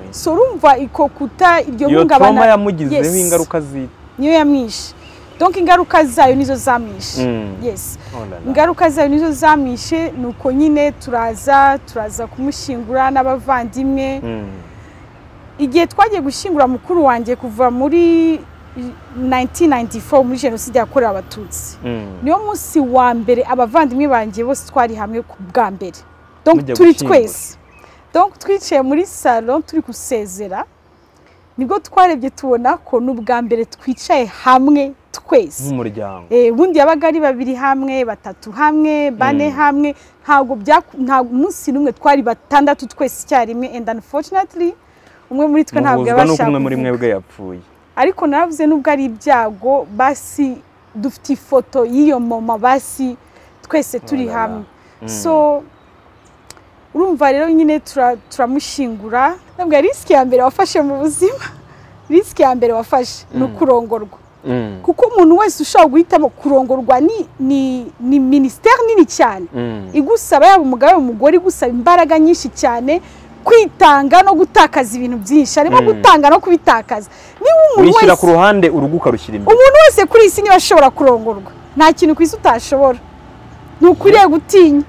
so urumva ikokuta iryo iyo hungabana trauma yamugizeho ingaruka niyo yamwishe donc ingaruka zayo nizo zamwishe yes ingaruka zayo nizo zamwishe nuko nyine turaza kumushingura n'abavandimwe igihe twagiye gushingura mukuru wanjye kuva muri 1994 muri jenoside yakorewe abatutsi niyo munsi wa mbere abavandimwe banjye bose twari hamwe ku bwa mbere donc turi twese donc twicaye muri salon turi gusezera nibwo twarebye tubona ko n'ubwa mbere twicaye hamwe twese nk'umuryango ubundi yabaga ari babiri hamwe batatu hamwe bane hamwe ntabwo umunsi n'umwe twari batandatu twese icyarimwe and unfortunately umwe muri twe ntabwo yabasha umwe muri mwebwe yapfuye ariko naravuze nubwo ari ibyago basi dufite ifoto y'iyo mama basi twese turi hamwe so urumva rero nyine turamushingura ntabwo risk ya mbere wafashe mu buzima risk ya mbere wafashe no kurongorwa kuko umuntu wese ushaka guhitamo kurongorwa ni ministère nini cyane igusaba yaba umugabo umugore igusaba imbaraga nyinshi cyane kwitanga no gutakaza ibintu byinshi arimo gutanga no kubitakaza niba umuntu wese ku ruhande uruguka rushyira imbere umuntu wese kuri isi niba ashobora kurongorwa nta kintu kwisi utashobora ntukwiriye gutinya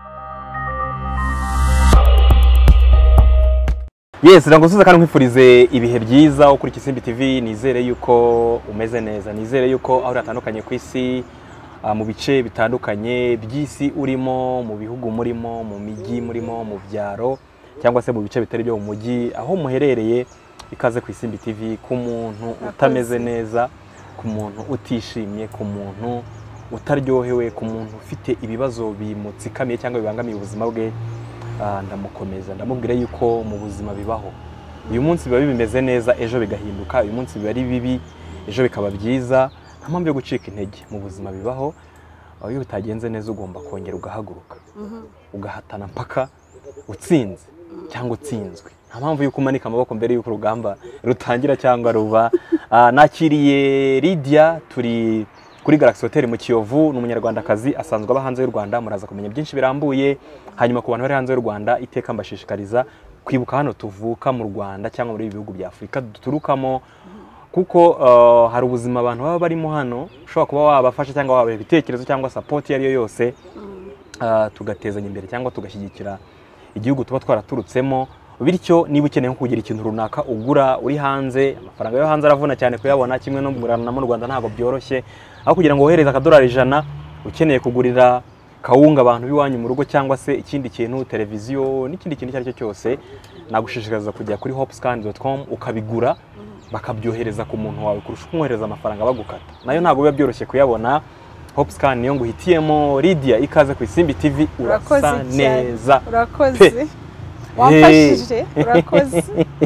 yes rango suza kandi nkwifurize ibihe byiza ukuri ISIMBI TV nizere yuko umeze neza nizere yuko aho ratandukanye ku isi mu bice bitandukanye by'isi urimo mu bihugu murimo mu migi murimo mu byaro cyangwa se mu bice bitari byo mu mujyi aho muherereye ikaze ku ISIMBI TV ku muntu utameze neza ku muntu utishimye ku muntu utaryohewe ku muntu ufite ibibazo bimutsikamiye cyangwa bibangamiye ubuzima bwe ndamukomeza ndamubwira yuko mu buzima bibaho uyu munsi biba bimeze neza ejo bigahinduka uyu munsi biba ari bibi ejo bikaba byiza nta mpamvu yo gucika intege mu buzima bibaho iyo bitagenze neza ugomba kongera ugahaguruka ugahatana mpaka utsinze cyangwa utsinzwe nta mpamvu yuko umanika amaboko mbere yuko urugamba rutangira cyangwa ruba nakiriye Lydia turi kuri Galaxy Hotel mu Kiyovu n'umunyarwandakazi asanzwe aba hanze y'u Rwanda muraza kumenya byinshi birambuye hanyuma ku bantu bari hanze y'u Rwanda iteka mbashishikariza kwibuka hano tuvuka mu Rwanda cyangwa muri ibihugu bya Afrika duturukamo kuko hari ubuzima abantu baba barimo hano ushobora kuba wabafasha cyangwa wabaha ibitekerezo cyangwa support yari yo yose tugatezanya imbere cyangwa tugashyigikira igihugu tuba twaraturutsemo bityo niba ukeneye kugira ikintu runaka ugura uri hanze amafaranga yo hanze aravuna cyane kuyabona kimwe no mu Rwanda ntabwo byoroshye aho kugira ngo wohereze akadolari 100 ukeneye kugurira kawunga abantu biwanyu mu rugo cyangwa se ikindi kintu televiziyo n'ikindi kintu cyari cyo cyose nagushishikariza kujya kuri hopscan.com ukabigura bakabyohereza ku muntu wawe kurusha kumwohereza amafaranga bagukata nayo ntabwo biba byoroshye kuyabona Hopscan niyo nguhitiyemo Lydia ikaze ku ISIMBI TV urasa neza urakoze wamfashije urakoze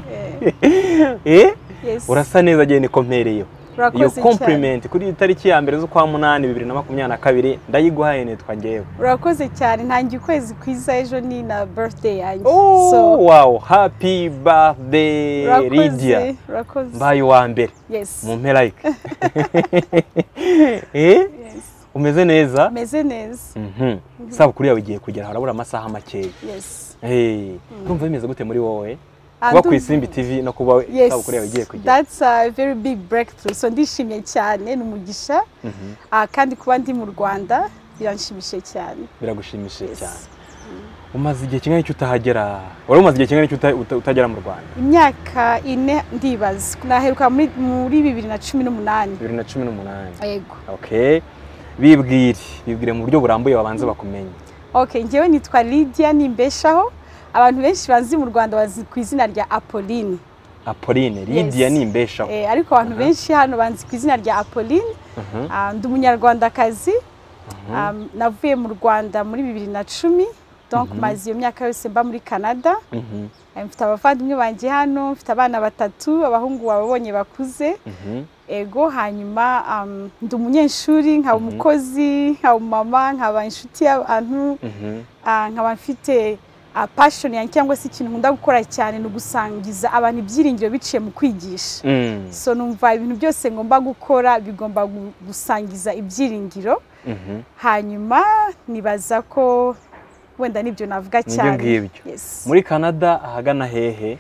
urasa neza gene kompereyo iyo compliment kuri tariki ya mbere zo kwa 8 2022 ndayiguhaye netwa ngewe urakoze cyane ntangiye ukwezi kwiza ejo ni na birthday yanjye so wow happy birthday Lydia urakoze mbaye wa mbere mu mpera like umeze neza meze neza saba kuri yawe igiye kugera harabura amasaha make urumva bimeze gute muri wowe kuba ku ISIMBI TV no kuba saba kuri yawe igiye kugera that's a very big breakthrough so ndishimye cyane n'umugisha kandi kuba ndi mu Rwanda biranshimishije cyane biragushimishije cyane umaze igihe kingana cyo utahagera wari umaze igihe kingana cyo utagera mu Rwanda imyaka 4 ndibaza naheruka muri 2018 yego okay bibwire mu buryo burambuye babanze bakumenye okay ngewe nitwa Lydia nimbeshaho abantu benshi bazi mu Rwanda bazi ku izina rya Apolline Lydia nimbeshaho ariko abantu benshi hano banzi ku izina rya Apolline ndi umunyarwandakazi navuye mu Rwanda muri 2010 donc maze iyo myaka yose mba muri Canada mfite abavandimwe banjye hano mfite abana 3 abahungu babonye bakuze ego hanyuma ndi umunyeshuri nkaba umukozi nkaba mama nkaba inshuti y'abantu nkaba mfite passion yanjye cyangwa se ikintu nkunda gukora cyane no gusangiza abantu ibyiringiro biciye mu kwigisha so numva ibintu byose ngomba gukora bigomba gusangiza ibyiringiro hanyuma nibaza ko wenda nibyo navuga cyane muri Canada ahagana hehe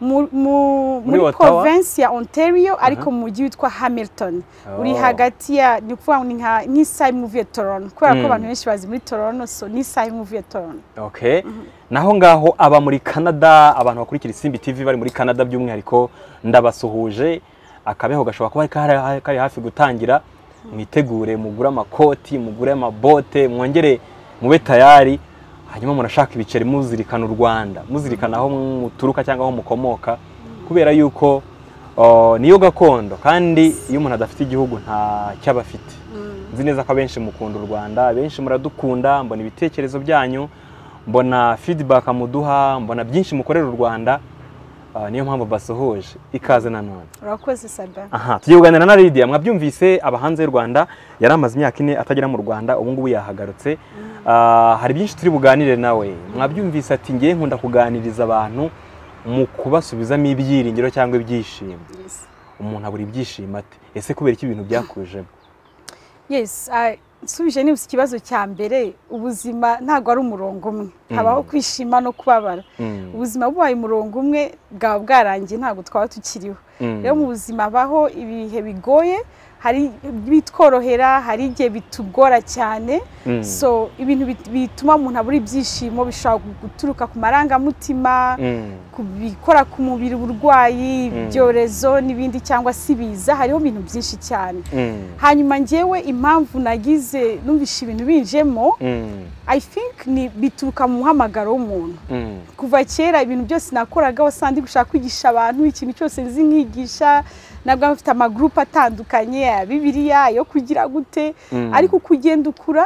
muri province ya Ontario ariko mu mujyi witwa Hamilton uri hagati ya ni kuvuga nk'isaha imuvuye Toronto kubera ko abantu benshi bazi muri Toronto so n'isaha imuvuye Toronto. Okay. Naho ngaho aba muri Canada abantu bakurikira ISIMBI TV bari muri Canada by'umwihariko ndabasuhuje akabeho gashobora kuba kari hafi gutangira mwitegure mugura amakoti mugure amabote mwongere mube tayari hanyuma murashaka ibiceri muzirikana u Rwanda muzirikana aho muturuka cyangwa aho mukomoka kubera yuko niyo gakondo kandi iyo umuntu adafite igihugu nta cyabafite. Nzi neza ko benshi mukunda u Rwanda benshi muradukunda mbona ibitekerezo byanyu mbona feedback muduha mbona byinshi mukorera u Rwanda niyo mpamvu basuhuje ikaze nanone. Urakoze Sada. Tugiye kuganira na Lydia mwabyumvise abahanze y'u Rwanda yari amaze imyaka 4 atagera mu Rwanda ubu ngubu yahagarutse. Hari byinshi turi buganire nawe mwabyumvise ati ngiye nkunda kuganiriza abantu mu kubasubizamo ibyiringiro cyangwa ibyishimo. Umuntu abura ibyishimo ate ese kubera iki ibintu byakujemo? Yes, nsubije ni ikibazo cya mbere ubuzima ntago ari umurongo umwe habaho kwishima no kubabara. Ubuzima bubaye umurongo umwe bwa bwarangiye ntago twaba tukiriho. Rero mu buzima baho ibihe bigoye hari bitworohera hari igihe bitugora cyane so ibintu bituma umuntu abura ibyishimo bishobora guturuka ku marangamutima kubikora ku mubiri uburwayi ibyorezo n'ibindi cyangwa sibiza hariho ibintu byinshi cyane. Hanyuma ngewe impamvu nagize numvisha ibintu binjemo I think ni bituruka mu muhamagaro w'umuntu. Kuva kera ibintu byose nakoraga wasandi gushaka kwigisha abantu ikintu cyose nzi nkigisha nabwo afite amagroup atandukanye ya Bibiliya yo kugira gute ariko kugenda ukura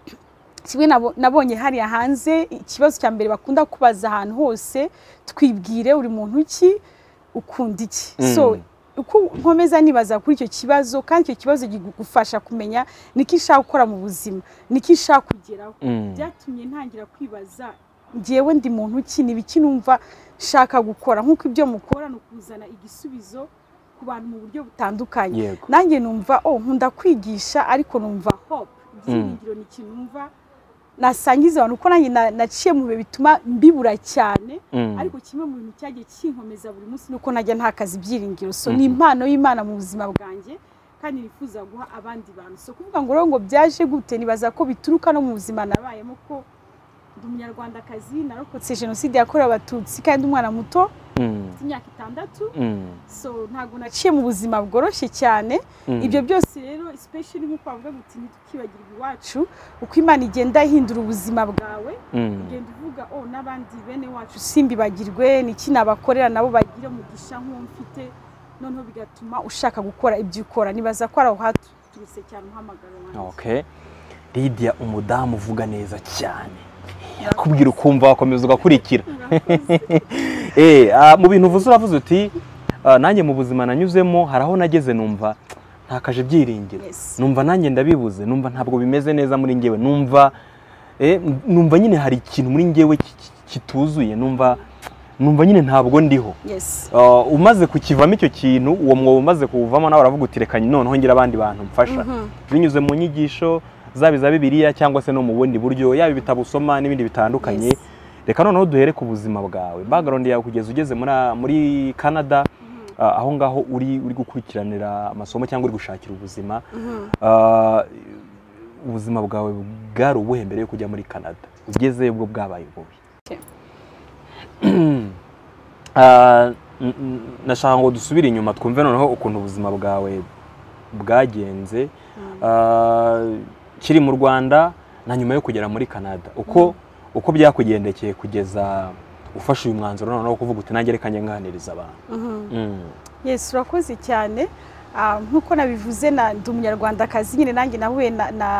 kimwe nabonye hari hanze ikibazo cya mbere bakunda kubaza ahantu hose twibwire uri muntu ki ukunda iki. So uko nkomeza nibaza kuri icyo kibazo kandi icyo kibazo gigufasha kumenya niki nshaka gukora mu buzima niki nshaka kugeraho byatumye ntangira kwibaza ngewe ndi muntu ki nibiki numva shaka gukora nkuko ibyo mukora no kuzana igisubizo ku bantu mu buryo butandukanye. Nanjye numva nkunda kwigisha ariko numva hope ibyiringiro ni ikintu numva nasangiza abantu uko nanjye naciye mu bihe bituma mbibura cyane ariko kimwe mu bintu cyagiye kinkomeza buri munsi nuko najya ntakaza ibyiringiro so ni impano y'Imana mu buzima bwanjye kandi nifuza guha abandi bantu. So kuvuga ngo rero ngo byaje gute nibaza ko bituruka no mu buzima nabayemo ko ndi umunyarwandakazi narokotse jenoside yakorewe abatutsi kandi umwana muto imyaka 6 so ntago naciye mu buzima bworoshye cyane. Ibyo byose rero especially nko kwavuga guti ntukibagirwa iwacu uko Imana igenda ihindura ubuzima bwawe ugenda uvuga n'abandi bene wacu simbibagirwe niki nabakorera nabo bagira umugisha nk'umfite noneho bigatuma ushaka gukora ibyo ukora nibaza ko araho haturutse cyane umuhamagaro wanjye. Okay. Lydia umudamu uvuga neza cyane yakubwira ukumva wakomeza ugakurikira. Mu bintu uvuze uravuze uti nanjye mu buzima nanyuzemo haraho nageze numva ntakaje ibyiringiro numva nanjye ndabibuze numva ntabwo bimeze neza muri ngewe numva nyine hari ikintu muri ngewe kituzuye numva nyine ntabwo ndiho. Umaze kukivamo icyo kintu uwo mwobo umaze kuwuvamo nawe uravuga uti reka noneho ngira abandi bantu mfasha binyuze mu nyigisho zaba iza Bibiliya cyangwa se no mu bundi buryo yaba ibitabo usoma n'ibindi bitandukanye. Reka noneho duhere ku buzima bwawe background yawe kugeza ugeze muri Canada aho ngaho uri gukurikiranira amasomo cyangwa uri gushakira ubuzima. Ubuzima bwawe bwari ubuhe mbere yo kujya muri Canada ugeze ubwo bwabaye bubi? Nashaka ngo dusubire inyuma twumve noneho ukuntu ubuzima bwawe bwagenze kiri mu Rwanda na nyuma yo kugera muri Canada uko byakugendekeye kugeza ufashe uyu mwanzuro noneho kuvuga uti nanjye reka nganiriza abantu. Yes, urakoze cyane. Nkuko nabivuze ndi umunyarwandakazi nyine nanjye nahuye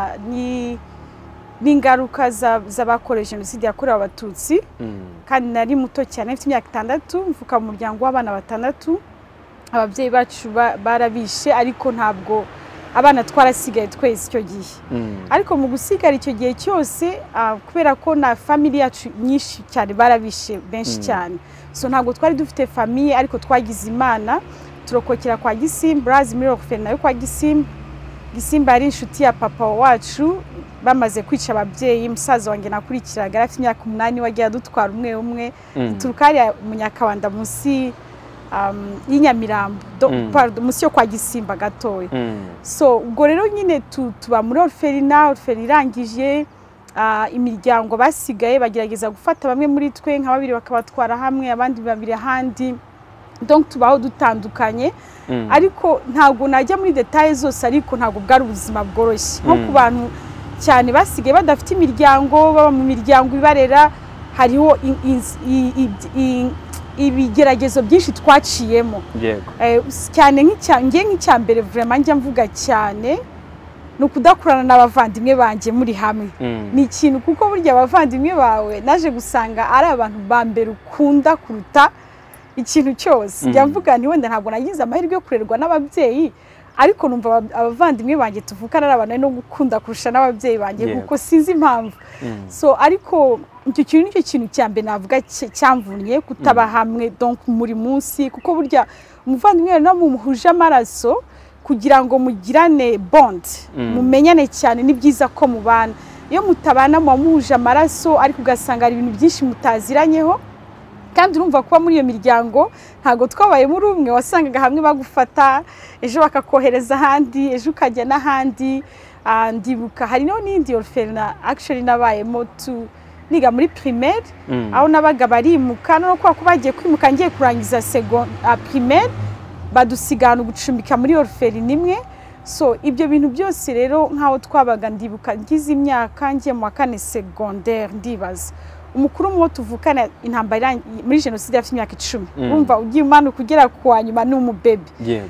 n'ingaruka z'abakoreje jenoside yakorewe abatutsi kandi nari muto cyane mfite imyaka 6 mvuka mu muryango w'abana 6 ababyeyi bacu barabishe ariko ntabwo abana twarasigaye twese icyo gihe ariko mu gusigara icyo gihe cyose kubera ko na family yacu nyinshi cyane barabishe benshi cyane so ntabwo twari dufite famille ariko twagize Imana turokokera kwa Gisimba muri orphelinat yo kwa Gisimba ari inshuti ya papa wacu bamaze kwica ababyeyi musaza wanjye nakurikiraga afite imyaka 8 wagiye dutwara umwe turukari mu Nyakabanda munsi y'inyamirambo munsi yo kwa Gisimba gatoya. So ubwo rero nyine tuba muri orphelinat irangije, imiryango basigaye bagerageza gufata bamwe muri twe nka babiri bakabatwara hamwe, abandi babiri ahandi, donc tubaho dutandukanye. Ariko ntabwo najya muri details zose, ariko ntabwo bwari ubuzima bworoshye nko ku bantu cyane basigaye badafite imiryango, baba mu miryango ibarera. Hariho ibigeragezo byinshi twaciyemo cyane nk'icya mbere vraiment njya mvuga cyane no kudakurana n'abavandimwe banje muri hamwe. Ni ikintu kuko burya abavandimwe bawe naje gusanga ari abantu ba mbere ukunda kuruta ikintu cyose. Njya mvuga nti wenda ntabwo nagize amahirwe yo kurerwa n'ababyeyi, ariko numva abavandimwe banje tuvukana ari abantu no gukunda kurusha n'ababyeyi banje kuko sinzi impamvu. So ariko icyo kintu nicyo kintu cya mbere navuga cyamvunye kutaba hamwe donc muri munsi, kuko burya umuvandimwe no muhuje amaraso kugira ngo mugirane bond, mumenyane cyane, ni byiza ko mubana. Iyo mutabana muhuje amaraso ariko ugasanga ari ibintu byinshi mutaziranyeho, kandi urumva kuba muri iyo miryango ntago twabaye muri umwe, wasangaga hamwe bagufata, ejo bakakohereza ahandi, ejo ukajya n'ahandi. Ndibuka hari n'indi orphelinat actually nabayemo niga muri primaire, aho nabaga barimuka no kwa bagiye kwimuka ngiye kurangiza primaire, badusigana gucumbika muri orphelinat imwe. So ibyo bintu byose rero nkaho twabaga, ndibuka ngize imyaka ngiye mu wa 4 secondaire, ndibaza umukuru mu tuvukana intambara muri genocide afite imyaka 10. Urumva ugiye umwana kugera kwa nyuma ni umubebe.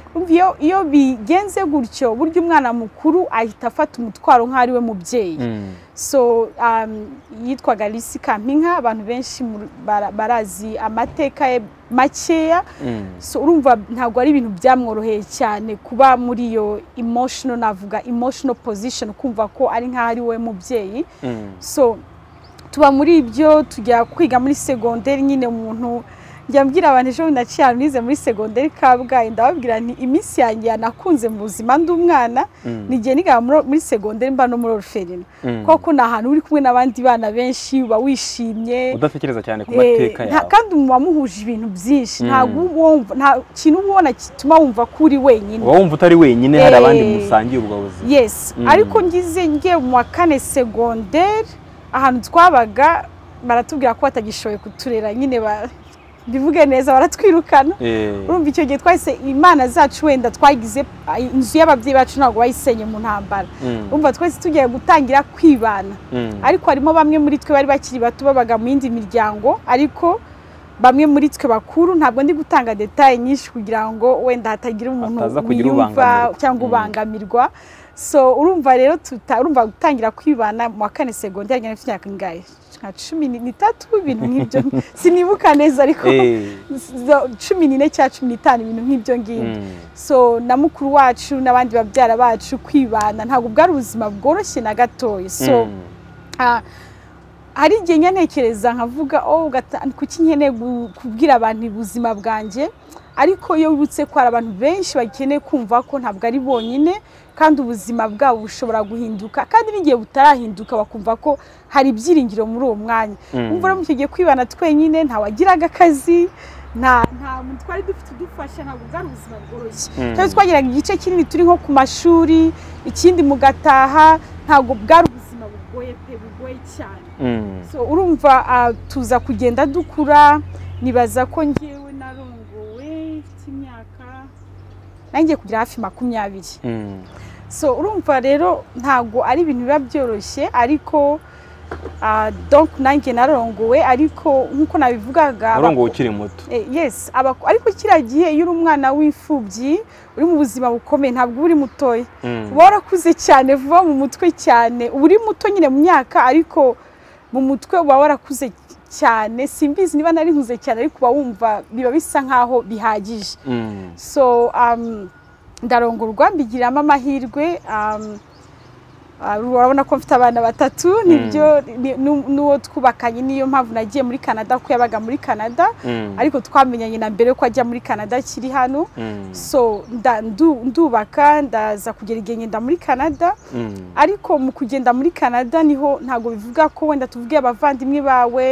Iyo bigenze gutyo burya umwana mukuru ahita afata umutwaro nk'ari we mubyeyi. So yitwaga Lisi Kampinka, abantu benshi barazi amateka makeya. So urumva ntabwo ari ibintu byamworoheye cyane kuba muri iyo emotional, navuga emotional position, kumva ko ari nk'ari we mubyeyi. So tuba muri ibyo, tujya kwiga muri secondaire. Nyine umuntu njya mbwira abantu ejo naciye nize muri secondaire Kabgayi, ndababwira nti iminsi yanjye yanakunze mu buzima ndi umwana nigiye niga muri secondaire mba no muri orphelinat, kuko na ahantu uri kumwe n'abandi bana benshi uba wishimye, udatekereza cyane ku mateka yawe, kandi muba muhuje ibintu byinshi. Ntabwo wumva nta kintu ubona kituma wumva ko uri wenyine, wumva utari wenyine, hari abandi musangiye ubwo buzima. Yes, ariko ngiye mu wa 4 secondaire, ahantu twabaga baratubwira ko batagishoboye kuturera, nyine bivuge neza baratwirukana. Urumva icyo gihe twahise imana zacu wenda twagize inzu y'ababyeyi bacu ntabwo bayisenye mu ntambara. Urumva twese tugiye gutangira kwibana, ariko harimo bamwe muri twe bari bakiri bato babaga mu yindi miryango, ariko bamwe muri twe bakuru, ntabwo ndi gutanga detail nyinshi kugira ngo wenda hatagira umuntu wiyumva cyangwa ubangamirwa. So urumva rero urumva gutangira kwibana mu wa 4 secondaire nyine mfite imyaka ingahe nka 13, ibintu nk'ibyo sinibuka neza, ariko 14 cyangwa 15, ibintu nk'ibyo ngibyo. So na mukuru wacu n'abandi babyara bacu kwibana ntabwo bwari ubuzima bworoshye na gatoya. So hari igihe ntekereza nkavuga kuki nkeneye kubwira abantu ubuzima bwanjye, ariko iyo wibutse ko hari abantu benshi bakeneye kumva ko ntabwo ari bonyine, kandi ubuzima bwabo bushobora guhinduka, kandi n'igihe butarahinduka bakumva ko hari ibyiringiro muri uwo mwanya. Umva rero mugiye kwibana twenyine, nta wagiraga akazi, nta muntu twari dufite udufasha, ntabwo bwari ubuzima bworoshye. Cyangwa twagiraga igice kinini turi nko ku mashuri, ikindi mugataha, ntabwo bwari ubuzima bugoye cyane. So urumva tuza kugenda dukura, nibaza ko ngewe narongowe mfite imyaka nangiye kugira hafi 20. So urumva rero ntabwo ari ibintu biba byoroshye, ariko donc nanjye narongowe, ariko nkuko nabivugaga narongowe ukiri muto. Yes, ariko kiragiye iyo uri umwana w'imfubyi uri mu buzima bukomeye, ntabwo uri mutoya, uba warakuze cyane vuba mu mutwe cyane, uri muto nyine mu myaka, ariko mu mutwe uba warakuze cyane. Simbizi niba nari nkuze cyane, ariko uba wumva biba bisa nkaho bihagije. So ndarongorwa mbigiramo amahirwe, urabona ko mfite abana 3, nibyo n'uwo twubakanye, niyo mpamvu nagiye muri Canada, ko yabaga muri Canada, ariko twamenyanye na mbere ko ajya muri Canada kiri hano. So ndubaka ndaza kugera igihe ngenda muri Canada, ariko mu kugenda muri Canada niho ntago bivuga ko wenda tuvuge abavandimwe bawe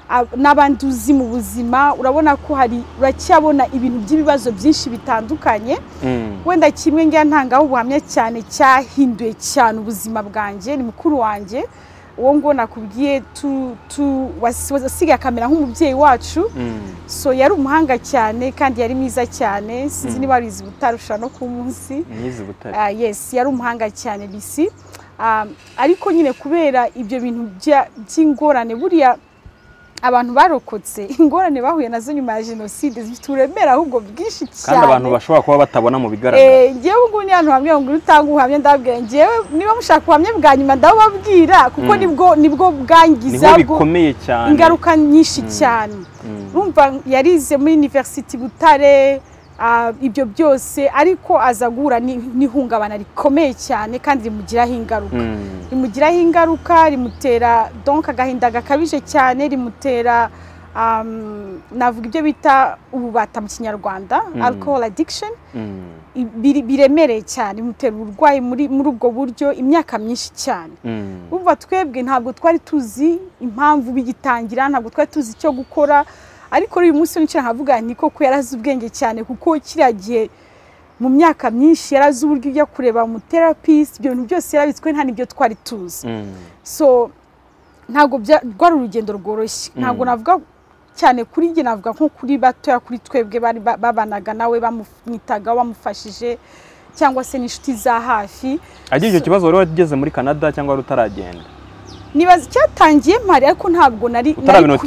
n'abanduzi mu buzima urabona ko hari uracyabona ibintu by'ibibazo byinshi bitandukanye wenda kimwe ngira ntangaho ubuhamya cyane cyahinduye cyane ubuzima bwanjye ni mukuru wanjye uwo ngo nakubwiye wasigaye kamera nk'umubyeyi wacu so yari umuhanga cyane kandi yari mwiza cyane sinzi niba warize butarusha no ku munsi mwize butari yes yari umuhanga cyane bisi ariko nyine kubera ibyo bintu by'ingorane buriya abantu barokotse ingorane bahuye nazo nyuma ya jenoside zifite uremera ahubwo bwinshi cyane kandi abantu bashobora kuba batabona mu bigaragara ngewe ubwo ni hano hamwe ngo utanga ubuhamya ndabwira ngewe niba mushaka ubuhamya bwa nyuma ndababwira kuko nibwo bwangiza bikomeye cyane ingaruka nyinshi cyane urumva yarize muri University Butare ibyo byose ariko aza guhura n'ihungabana rikomeye cyane kandi rimugiraho ingaruka rimutera donc agahinda gakabije cyane rimutera navuga ibyo bita ububata mu kinyarwanda alcohol addiction biremereye cyane bimutera uburwayi muri ubwo buryo imyaka myinshi cyane umva twebwe ntabwo twari tuzi impamvu bigitangira ntabwo twari tuzi icyo gukora ariko uyu munsi nicara nkavuga nti koko yarazi ubwenge cyane kuko kiragiye mu myaka myinshi yarazi uburyo ujya kureba mu therapist ibyo bintu byose yarabitswe nta nibyo twari tuzi so ntabwo rwari urugendo rworoshye ntabwo navuga cyane kuri njye navuga nko kuri batoya kuri twebwe babanaga nawe bamwitaga bamufashije cyangwa se n'inshuti za hafi agiye icyo kibazo wari wageze muri Canada cyangwa wari utaragenda nibaza cyatangiye mpari ariko ntabwo nari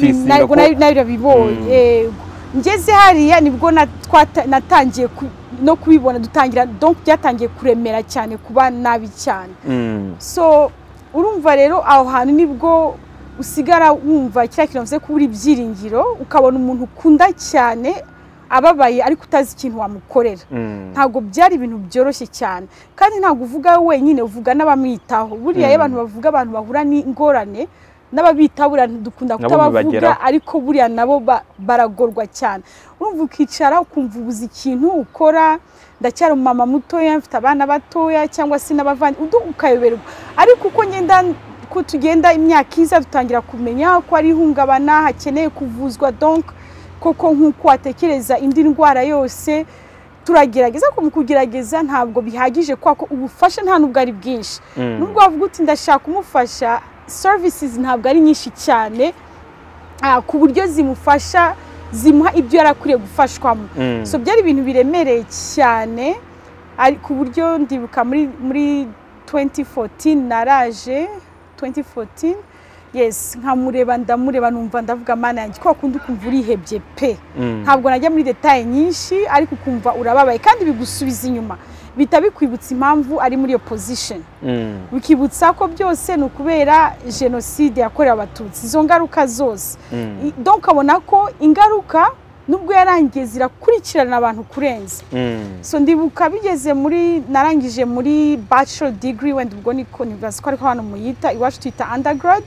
nabibonye ngeze hariya nibwo natangiye no kubibona dutangira donc byatangiye kuremera cyane kuba nabi cyane so urumva rero aho hantu nibwo usigara wumva kiriya kintu mvuze kubura ibyiringiro ukabona umuntu ukunda cyane ababaye ariko utazi ikintu wamukorera ntabwo byari ibintu byoroshye cyane kandi ntabwo uvuga wenyine uvuga n'abamwitaho buriya abantu bavuga abantu bahura n'ingorane n'ababitaho buriya dukunda kutabavuga ariko buriya nabo baragorwa cyane urumva ukicara ukumva ubuze ikintu ukora ndacyari umumama mutoya mfite abana batoya cyangwa se n'abavandi ukayoberwa ariko uko ko tugenda imyaka iza dutangira kumenya ko ari ihungabana hakeneye kuvuzwa donc koko nk'uko watekereza indi ndwara yose turagerageza ko mu kugerageza ntabwo bihagije kwako ubufasha nta nubwo ari bwinshi nubwo wavuga uti ndashaka kumufasha services ntabwo ari nyinshi cyane ku buryo zimufasha zimuha ibyo yarakuriye gufashwamo so byari ibintu biremereye cyane ku buryo ndibuka muri 2014 naraje 2014 yes nkamureba ndamureba numva ndavuga mana yanjye ko akunda ukumva urihebye pe ntabwo najya muri detail nyinshi ariko ukumva urababaye kandi bigusubiza inyuma bitabikwibutsa impamvu ari muri iyo position bikibutsa ko byose no kubera genocide yakorewe abatutsi izo ngaruka zose donc abona ko ingaruka nubwo yarangiye zirakurikirana abantu kurenza so ndibuka bigeze narangije muri bachelor degree wenda ubwo niko nibaza ko ariko hano muyita iwacu twita undergrad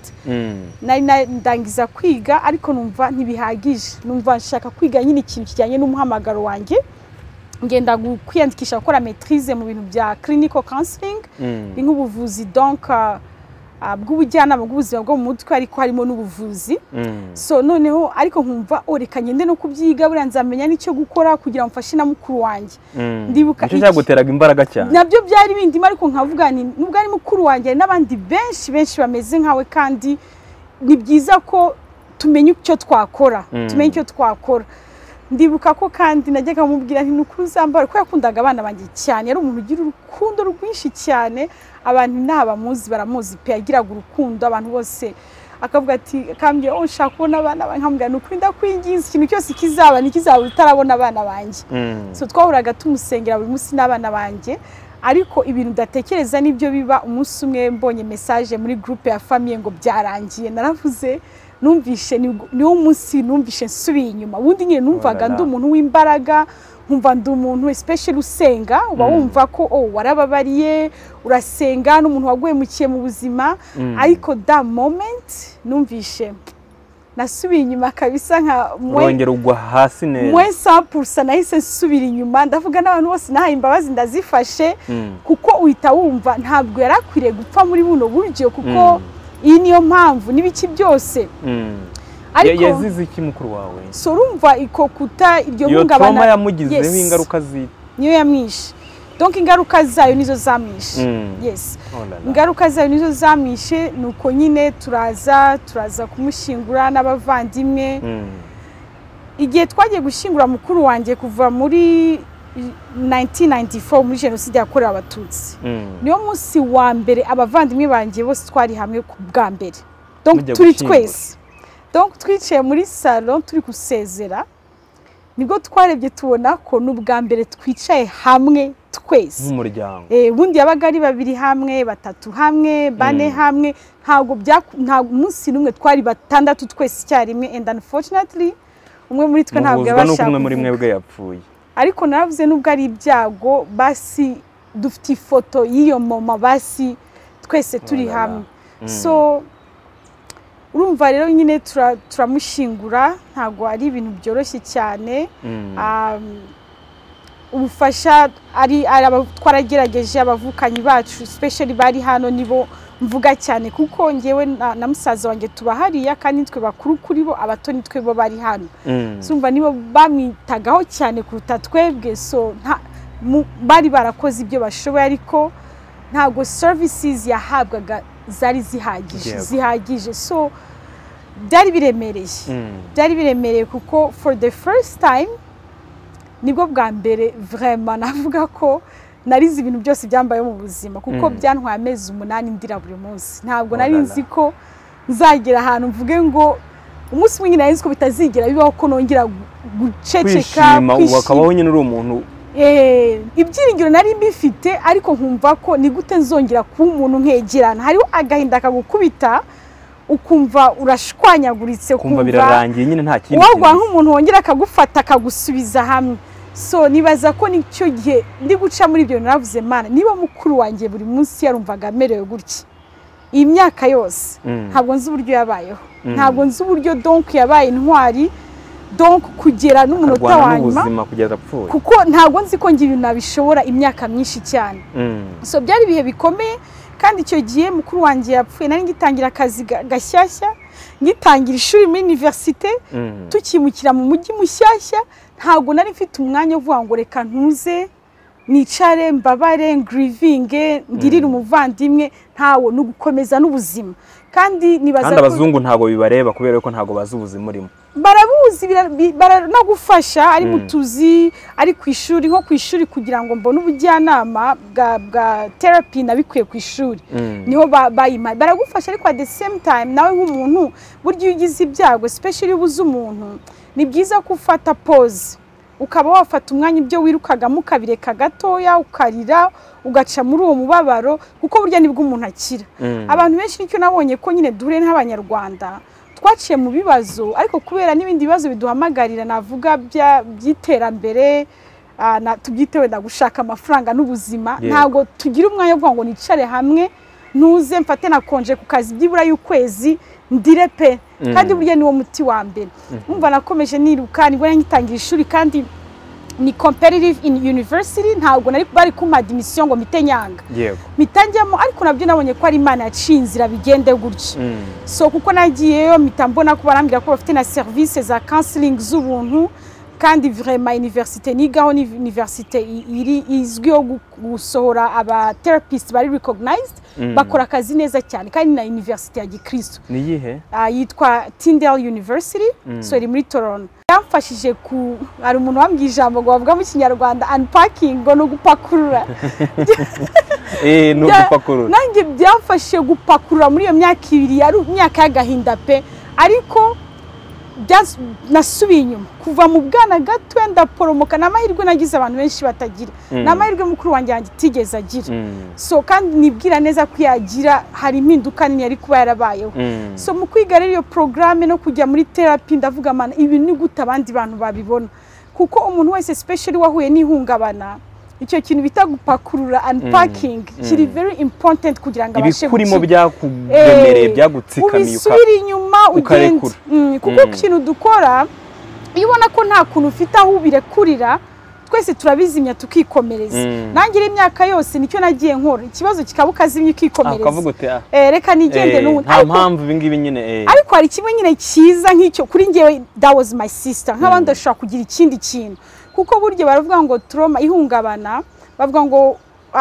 ndangiza kwiga ariko numva ntibihagije numva nshaka kwiga nyine ikintu kijyanye n'umuhamagaro wanjye ngenda kwiyandikisha gukora maîtrise mu bintu bya clinical counseling nk'ubuvuzi donc bw'ubujyanama bw'ubuzima bwo mu mutwe ariko harimo n'ubuvuzi so noneho ariko nkumva reka ngende no kubyiga buriya nzamenya n'icyo gukora kugira ngo mfashe na mukuru wanjye ndibuka icyo cyaguteraga imbaraga cyane nabyo byari bindimo ariko nkavuga ni nubwo ari mukuru wanjye n'abandi benshi bameze nkawe kandi ni byiza ko tumenya icyo twakora ndibuka ko kandi najyaga mubwira nti nukuri uzambara ko yakundaga abana banjye cyane yari umuntu ugira urukundo rwinshi cyane abantu ntabamuzi baramuzi pe yagiraga urukundo abantu bose akavuga ati kambye ushaka kubona abana bankambwira nukuri ndakwingiza ikintu cyose kizaba nikizaba utarabona abana banjye so twahuraga tumusengera buri munsi n'abana banjye ariko ibintu ndatekereza nibyo biba umunsi umwe mbonye message muri groupe ya famille ngo byarangiye naravuze numvishe niwo munsi numvishe nsubiye inyuma ubundi nyine numvaga ndi umuntu w'imbaraga nkumva ndi umuntu especially usenga uba wumva ko warababariye urasenga n'umuntu waguhemukiye mu buzima ariko that moment numvishe nasubiye inyuma kabisa nka mwongera ugwa hasi neza mwe 100% nahise nsubira inyuma ndavuga n'abantu bose nahaye imbabazi ndazifashe kuko uhita wumva ntabwo yarakwiriye gupfa muri buno buryo kuko iyi niyo mpamvu n'ibiki byose ariko yazize iki mukuru wawe so urumva ikokuta iryo iyo hungabana trauma yamugizeho ingaruka niyo yamwishe donc ingaruka zayo nizo zamwishe yes ingaruka zayo nizo zamwishe nuko nyine turaza kumushingura n'abavandimwe igihe twagiye gushingura mukuru wanjye kuva muri 1994 muri jenoside yakorewe abatutsi niyo munsi wa mbere abavandimwe banjye bose twari hamwe ku bwa mbere donc turi twese donc twicaye muri salon turi gusezera nibwo twarebye tubona ko n'ubwa mbere twicaye hamwe twese nk'umuryango ubundi yabaga ari babiri hamwe batatu hamwe bane hamwe ntabwo umunsi n'umwe twari batandatu twese icyarimwe and unfortunately umwe muri twe ntabwo yabasha umwe muri mwebwe yapfuye ariko naravuze nubwo ari ibyago basi dufite ifoto y'iyo mama basi twese turi hamwe so urumva rero nyine turamushingura ntabwo ari ibintu byoroshye cyane ubufasha ari twarageregeje abavukanyi bacu especially bari hano nibo mvuga cyane kuko ngewe na musaza wanjye tubahariya kandi twe bakuru kuri bo abato nitwe bo bari hano sumva nibo bamwitagaho cyane kuruta twebwe so bari barakoze ibyo bashoboye ariko ntabwo services yahabwaga zari zihagije so byari biremereye kuko for the first time nibwo bwa mbere vraiment navuga ko narize ibintu byose byambaye mu buzima kuko byantwaye amezi 8 ndira buri munsi ntabwo nari nzi ko nzagera ahantu mvuge ngo umunsi mwinyi nari nzi ko bitazigera bibaho ko nongera guceceka wakabaho nyine uri umuntu ibyiringiro nari mbifite ariko nkumva ko ni gute nzongera kuba umuntu nkegerana hariho agahinda kagukubita ukumva urashwanyaguritse kumva birarangiye nyine nta kindi wagwa nk'umuntu wongera akagufata akagusubiza hamwe so nibaza ko nicyo gihe ndi guca muri ibyo naravuze mana niba mukuru wanjye buri munsi yarumvaga amerewe gutya iyi myaka yose ntabwo nzi uburyo yabayeho ntabwo nzi uburyo donc yabaye intwari donc kugera n'umunota wa nyuma kuko ntabwo nzi ko ngira ibintu nabishobora imyaka myinshi cyane so byari ibihe bikomeye kandi icyo gihe mukuru wanjye yapfuye nari ngitangira akazi gashyashya ngitangira ishuri muri universite tukimukira mu mujyi mushyashya ntabwo nari mfite umwanya wo kuvuga ngo reka ntuze nicare mbabare ngrivinge ngirire umuvandimwe ntawo no gukomeza n'ubuzima kandi nibaza kandi abazungu ntago bibareba kubera ko ntago bazi ubuzima urimo barabuzi baranagufasha ari mutuzi ari ku ishuri nko ku ishuri kugira ngo mbone ubujyanama bwa therapy nabikuye ku ishuri niho bayima baragufasha ariko at the same time nawe nk'umuntu buryo ugize ibyago especially ubuze umuntu ni byiza kufata pause ukaba wafata umwanya ibyo wirukaga mukabireka gatoya ukarira ugaca muri uwo mubabaro kuko burya nibwo umuntu akira abantu benshi nicyo nabonye ko nyine dure n'abanyarwanda twaciye mu bibazo ariko kubera n'ibindi bibazo biduhamagarira navuga by'iterambere tubyitewe na gushaka amafaranga n'ubuzima ntabwo tugira umwanya wo kuvuga ngo nicare hamwe ntuze mfate nakonje ku kazi byibura y'ukwezi ndire pe kandi burya niwo muti wa mbere umva nakomeje niruka nibwo ngitangira ishuri kandi ni competitive in university ntabwo nari bari kuma admission ngo mitenyanga mitanjyamo ariko nabyo nabonye ko ari Imana yacinzira bigende gutyo so kuko nagiyeyo mitambona ko barambira ko bafite na services za counseling z'ubuntu kandi vraiment université nigaho ni université iri izwiho gusohora aba therapists bari recognized bakora akazi neza cyane kandi na université ya Gikristo ni yihe yitwa Tyndale University so iri muri Toronto yamfashije ku ari umuntu wambwiye ijambo ngo bavuga mu Kinyarwanda unpacking ngo no gupakurura no gupakurura nanjye byamfashije gupakurura muri iyo myaka ibiri yari imyaka y'agahinda pe ariko nasubiye inyuma kuva mu bwana gato ndaporomoka n'amahirwe nagize abantu benshi batagira n'amahirwe mukuru wanjye itigeze agira so kandi nibwira neza ko yagira hari impinduka nini yari kuba yarabayeho so mu kwiga rero iyo programme no kujya muri therapy ndavuga mana ibi ni gute abandi bantu babibona kuko umuntu wese especially wahuye n'ihungabana icyo kintu bita gupakurura unpacking kiri very important kugira ngo abashe ibikurimo byakugemereye byagutsikamiye ubisubira inyuma ugende kuko ikintu dukora iyo ubona ko nta kuntu ufite aho ubirekurira twese turabizimya tukikomereza nangira imyaka yose nicyo nagiye nkora ikibazo kikabukazimya ukikomereza akavuga uti reka nigende n'undi nta mpamvu ibingibi nyine ariko hari kimwe nyine cyiza nk'icyo kuri njyewe that was my sister nk'abandi bashobora kugira ikindi kintu kuko burya baravuga ngo trauma ihungabana bavuga ngo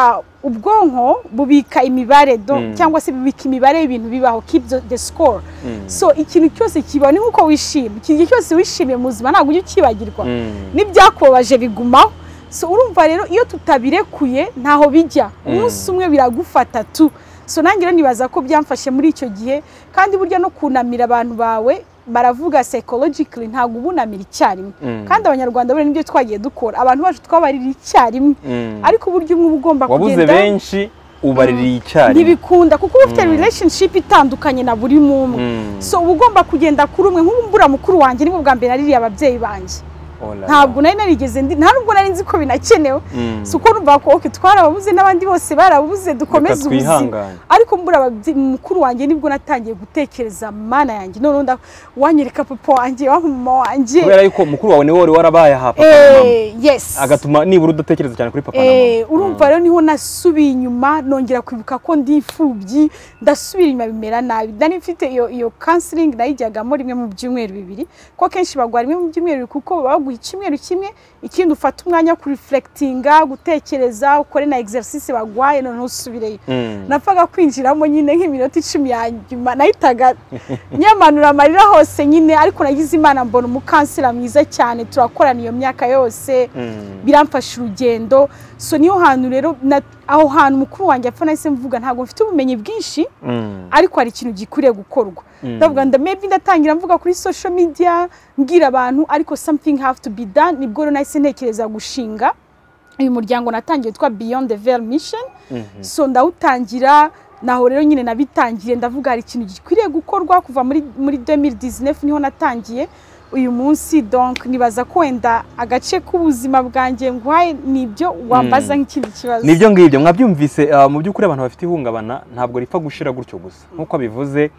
ubwonko bubika imibare cyangwa se bubika imibare y'ibintu bibaho keep the score so ikintu cyose kibaho ni nkuko wishimye ikintu cyose wishimiye mu buzima ntabwo ujya ukibagirwa n'ibyakubabaje bigumaho so urumva rero iyo tutabirekuye ntaho bijya umunsi umwe biragufata tu so nanjye rero nibaza ko byamfashe muri icyo gihe kandi burya no kunamira abantu bawe baravuga psychologically ntago ubunamira icyarimwe kandi abanyarwanda bari nibyo twagiye dukora abantu bacu twabarira icyarimwe ariko buryo umwe ugomba kugenda wabuze benshi ubaririye icyarimwe ntibikunda kuko ufite relationship itandukanye na buri mumwe so ugomba kugenda kuri umwe nk'umbura mukuru wanjye nibwo bwa mbere naririye ababyeyi banjye ntabwo nari narigeze nta nubwo nari nzi ko binakenewe so uko numva ko okay twarababuze n'abandi bose barabuze dukomeze ubuzima ariko mbura mukuru wanjye nibwo natangiye gutekereza mana yanjye none wanyereka papa wanjye wa mama wanjye kubera yuko mukuru wawe ni wowe warabaye ha papa na mama yes agatuma nibura udatekereza cyane kuri papa na mama urumva rero niho nasubiye inyuma nongera kwibuka ko ndi imfubyi ndasubira inyuma bimera nabi nari mfite iyo counseling nayijyagamo rimwe mu byumweru bibiri ko kenshi bagwa rimwe mu byumweru kuko icyumweru kimwe ikindi ufata umwanya ku reflectinga gutekereza ukore na exercice bagwaye none usubireyo nafaga kwinjiramo nyine nk'iminota 10 ya nyuma nahitaga nyamanura amarira hose nyine ariko nagize imana mbona umukansera mwiza cyane turakorana iyo myaka yose biramfasha urugendo so niyo hantu rero aho hantu mukuru wanjye apfa nahise mvuga ntago mfite ubumenyi bwinshi ariko hari ikintu gikuriye gukorwa ndavuga maybe ndatangira mvuga kuri social media mbwira abantu ariko something have to be done nibwo rero nahise ntekereza gushinga uyu muryango natangiye twa Beyond the Veil Mission so ndawutangira naho rero nyine nabitangiye ndavuga hari ikintu gikuriye gukorwa kuva muri 2019 niho natangiye uyu munsi donc nibaza ko wenda agace k'ubuzima bwanjye ngwaye nibyo wambaza nk'ikindi kibazo nibyo ngibyo mwabyumvise mu by'ukuri abantu bafite ihungabana ntabwo ripfa gushira gutyo gusa nkuko bivuze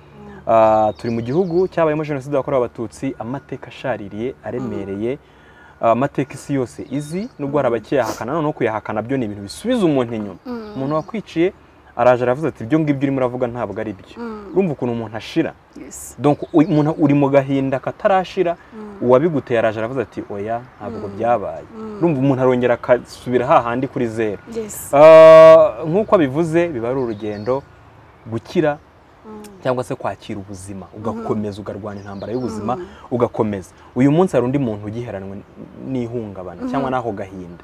turi mu gihugu cyabayemo jenoside yakorewe abatutsi amateka ashaririye aremereye amateka isi yose izi nubwo harabakiyahakana no kuyahakana byo ni ibintu bisubiza umuntu inyuma umuntu wakwiciye araje aravuze ati ibyo ngibyo urimo uravuga ntabwo ari byo urumva ukuntu umuntu ashira donc umuntu uri mu gahinda katarashira uwabiguteye araje aravuze ati oya ntabwo byabaye urumva umuntu arongera akasubira hahandi kuri zero nk'uko abivuze biba ari urugendo gukira cyangwa se kwakira ubuzima ugakomeza ugarwana intambara y'ubuzima ugakomeza uyu munsi hari undi muntu ugiheranwe n'ihungabana cyangwa n'aho gahinda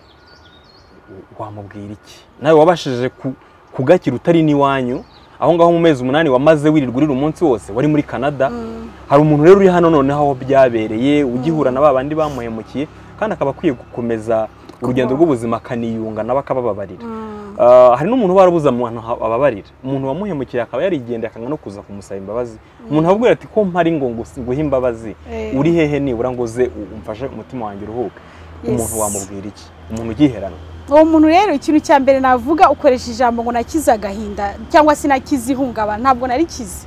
wamubwira iki nawe wabashije kugakira utari n'iwanyu aho ngaho mu mezi 8 wamaze wirirwa urira umunsi wose wari muri Canada hari umuntu rero uri hano none aho byabereye ugihura na babandi bamuhemukiye kandi akaba akwiye gukomeza urugendo rw'ubuzima kaniyunga n'abakabababarira hari n'umuntu barabuza umuntu ababarira umuntu wamuhemukiye akaba yarigenda akanga no kuza kumusaba imbabazi umuntu ababwira ati ko mpari ngo nguhe imbabazi uri hehe nibura ngo ze umfashe umutima wanjye uruhuke umuntu wamubwira iki umuntu ugiherana uwo muntu rero ikintu cya mbere navuga ukoresha ijambo ngo nakiza agahinda cyangwa se nakiza ihungabana ntabwo narikize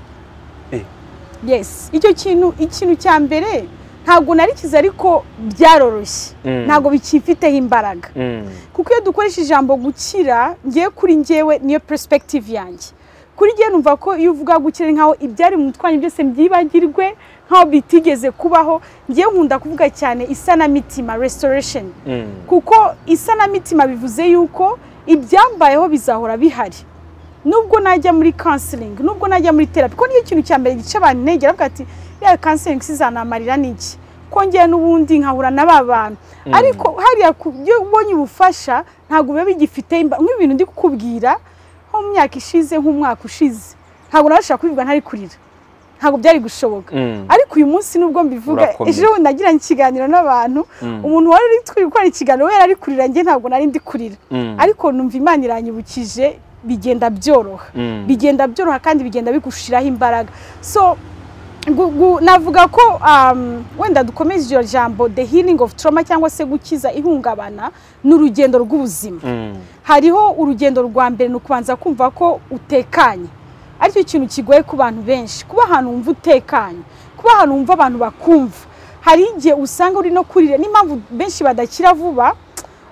yes icyo ikintu cya mbere ntabwo narikize ariko byaroroshye ntabwo bikifiteho imbaraga kuko iyo dukoresha ijambo gukira ngiye kuri njyewe niyo perspective yanjye kuri njyewe numva ko iyo uvuga gukira nkaho ibyari mu mutwanyi byose byibagirwe nkaho bitigeze kubaho ngiye nkunda kuvuga cyane isanamitima restoration kuko isanamitima bivuze yuko ibyambayeho bizahora bihari nubwo najya muri counseling nubwo najya muri therapy ko niyo kintu cya mbere gice abantu negera avuga ati ya counseling sizanamarira niki kongera n'ubundi nkahura n'abantu ariko hariya kubyo ubonye ubufasha ntago biba bigifite nk'ibintu ndi kukubwira nko mu myaka ishize nk'umwaka ushize ntago nabashaka kubivuga ntari kurira ntago byari gushoboka ariko uyu munsi nubwo mbivuga ejo nagira ikiganiro n'abantu umuntu wari uri gukora ikiganiro we yari ari kurira nge ntago nari ndi kurira ariko numva Imana iranyibukije bigenda byoroha kandi bigenda bigushiraho imbaraga so navuga ko wenda dukomeze iryo jambo the healing of trauma cyangwa se gukiza ihungabana n'urugendo rw'ubuzima hariho urugendo rwa mbere no kubanza kumva ko utekanye aricyo kintu kigoye ku bantu benshi kuba ahantu wumva utekanye kuba ahantu wumva abantu bakumva hari igihe usanga uri no kurira n'impamvu benshi badakira vuba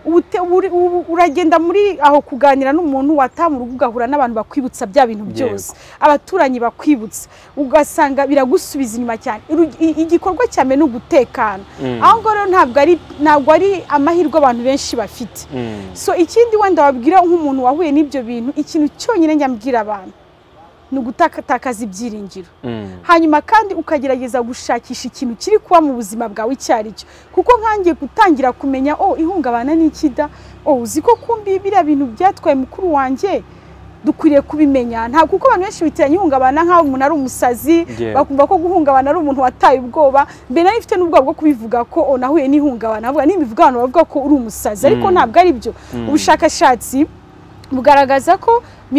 uragenda muri aho kuganira n'umuntu watamu ugahura n'abantu bakwibutsa bya bintu byose abaturanyi bakwibutsa ugasanga biragusubiza inyuma cyane igikorwa cyane no gutekana aho ngo rero ntabwo ari amahirwe abantu benshi bafite so ikindi wenda wabwira nk'umuntu wahuye n'ibyo bintu ikintu cyonyine nyambwira abantu ni ugutakaza ibyiringiro hanyuma kandi ukagerageza gushakisha ikintu kiri kuba mu buzima bwawe icyaricyo kuko nkangiye gutangira kumenya ihungabana n'ikida uzi ko kumbi biriya bintu byatwaye mukuru wanjye dukwiriye kubimenya ntabwo kuko abantu benshi bitiranya ihungabana nk'aho umuntu ari umusazi bakumva ko guhungabana ari umuntu wataye ubwoba mbere nari mfite n'ubwoba bwo kubivuga ko nahuye n'ihungabana avuga n'imivuga abantu bavuga ko uri umusazi ariko ntabwo ari byo ubushakashatsi bugaragaza ko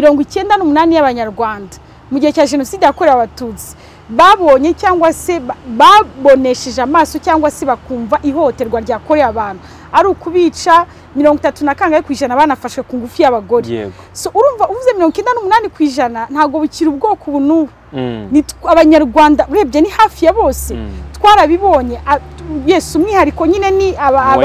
98% y'abanyarwanda mu gihe cya jenoside yakorewe abatutsi babonye cyangwa se babonesheje amaso cyangwa se bakumva ihohoterwa ryakorewe abantu ari ukubica 30% banafashwe ku ngufu y'abagore so urumva uvuze 98% ntago bukira ubwoko bunubu ni abanyarwanda urebye ni hafi ya bose twarabibonye Yesu umwihariko nyine ni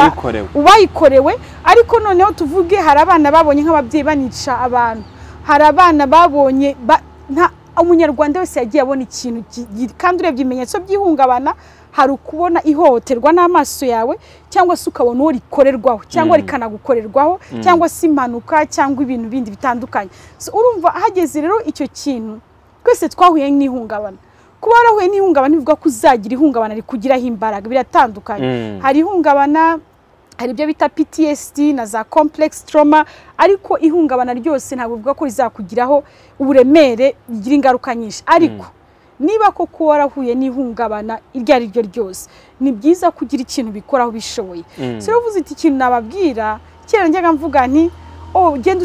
ubayikorewe ariko noneho tuvuge hari abana babonye nk'ababyeyi banica abantu hari abana babonye umunyarwanda wese yagiye abona ikintu kandi urebye ibimenyetso by'ihungabana hari ukubona ihohoterwa n'amaso yawe cyangwa se ukabona uwo rikorerwaho cyangwa rikanagukorerwaho cyangwa se impanuka cyangwa ibintu bindi bitandukanye urumva hageze rero icyo kintu twese twahuye n'ihungabana kuba warahuye n'ihungabana bivuga ko uzagira ihungabana rikugiraho imbaraga biratandukanye hari ihungabana hari ibyo bita PTSD na za complex trauma ariko ihungabana ryose ntabwo bivuga ko rizakugiraho uburemere bigira ingaruka nyinshi ariko niba koko warahuye n'ihungabana iryo ari ryo ryose ni byiza kugira ikintu bikoraho bishoboye so uvuze iti ikintu nababwira kera njyaga mvuga nti genda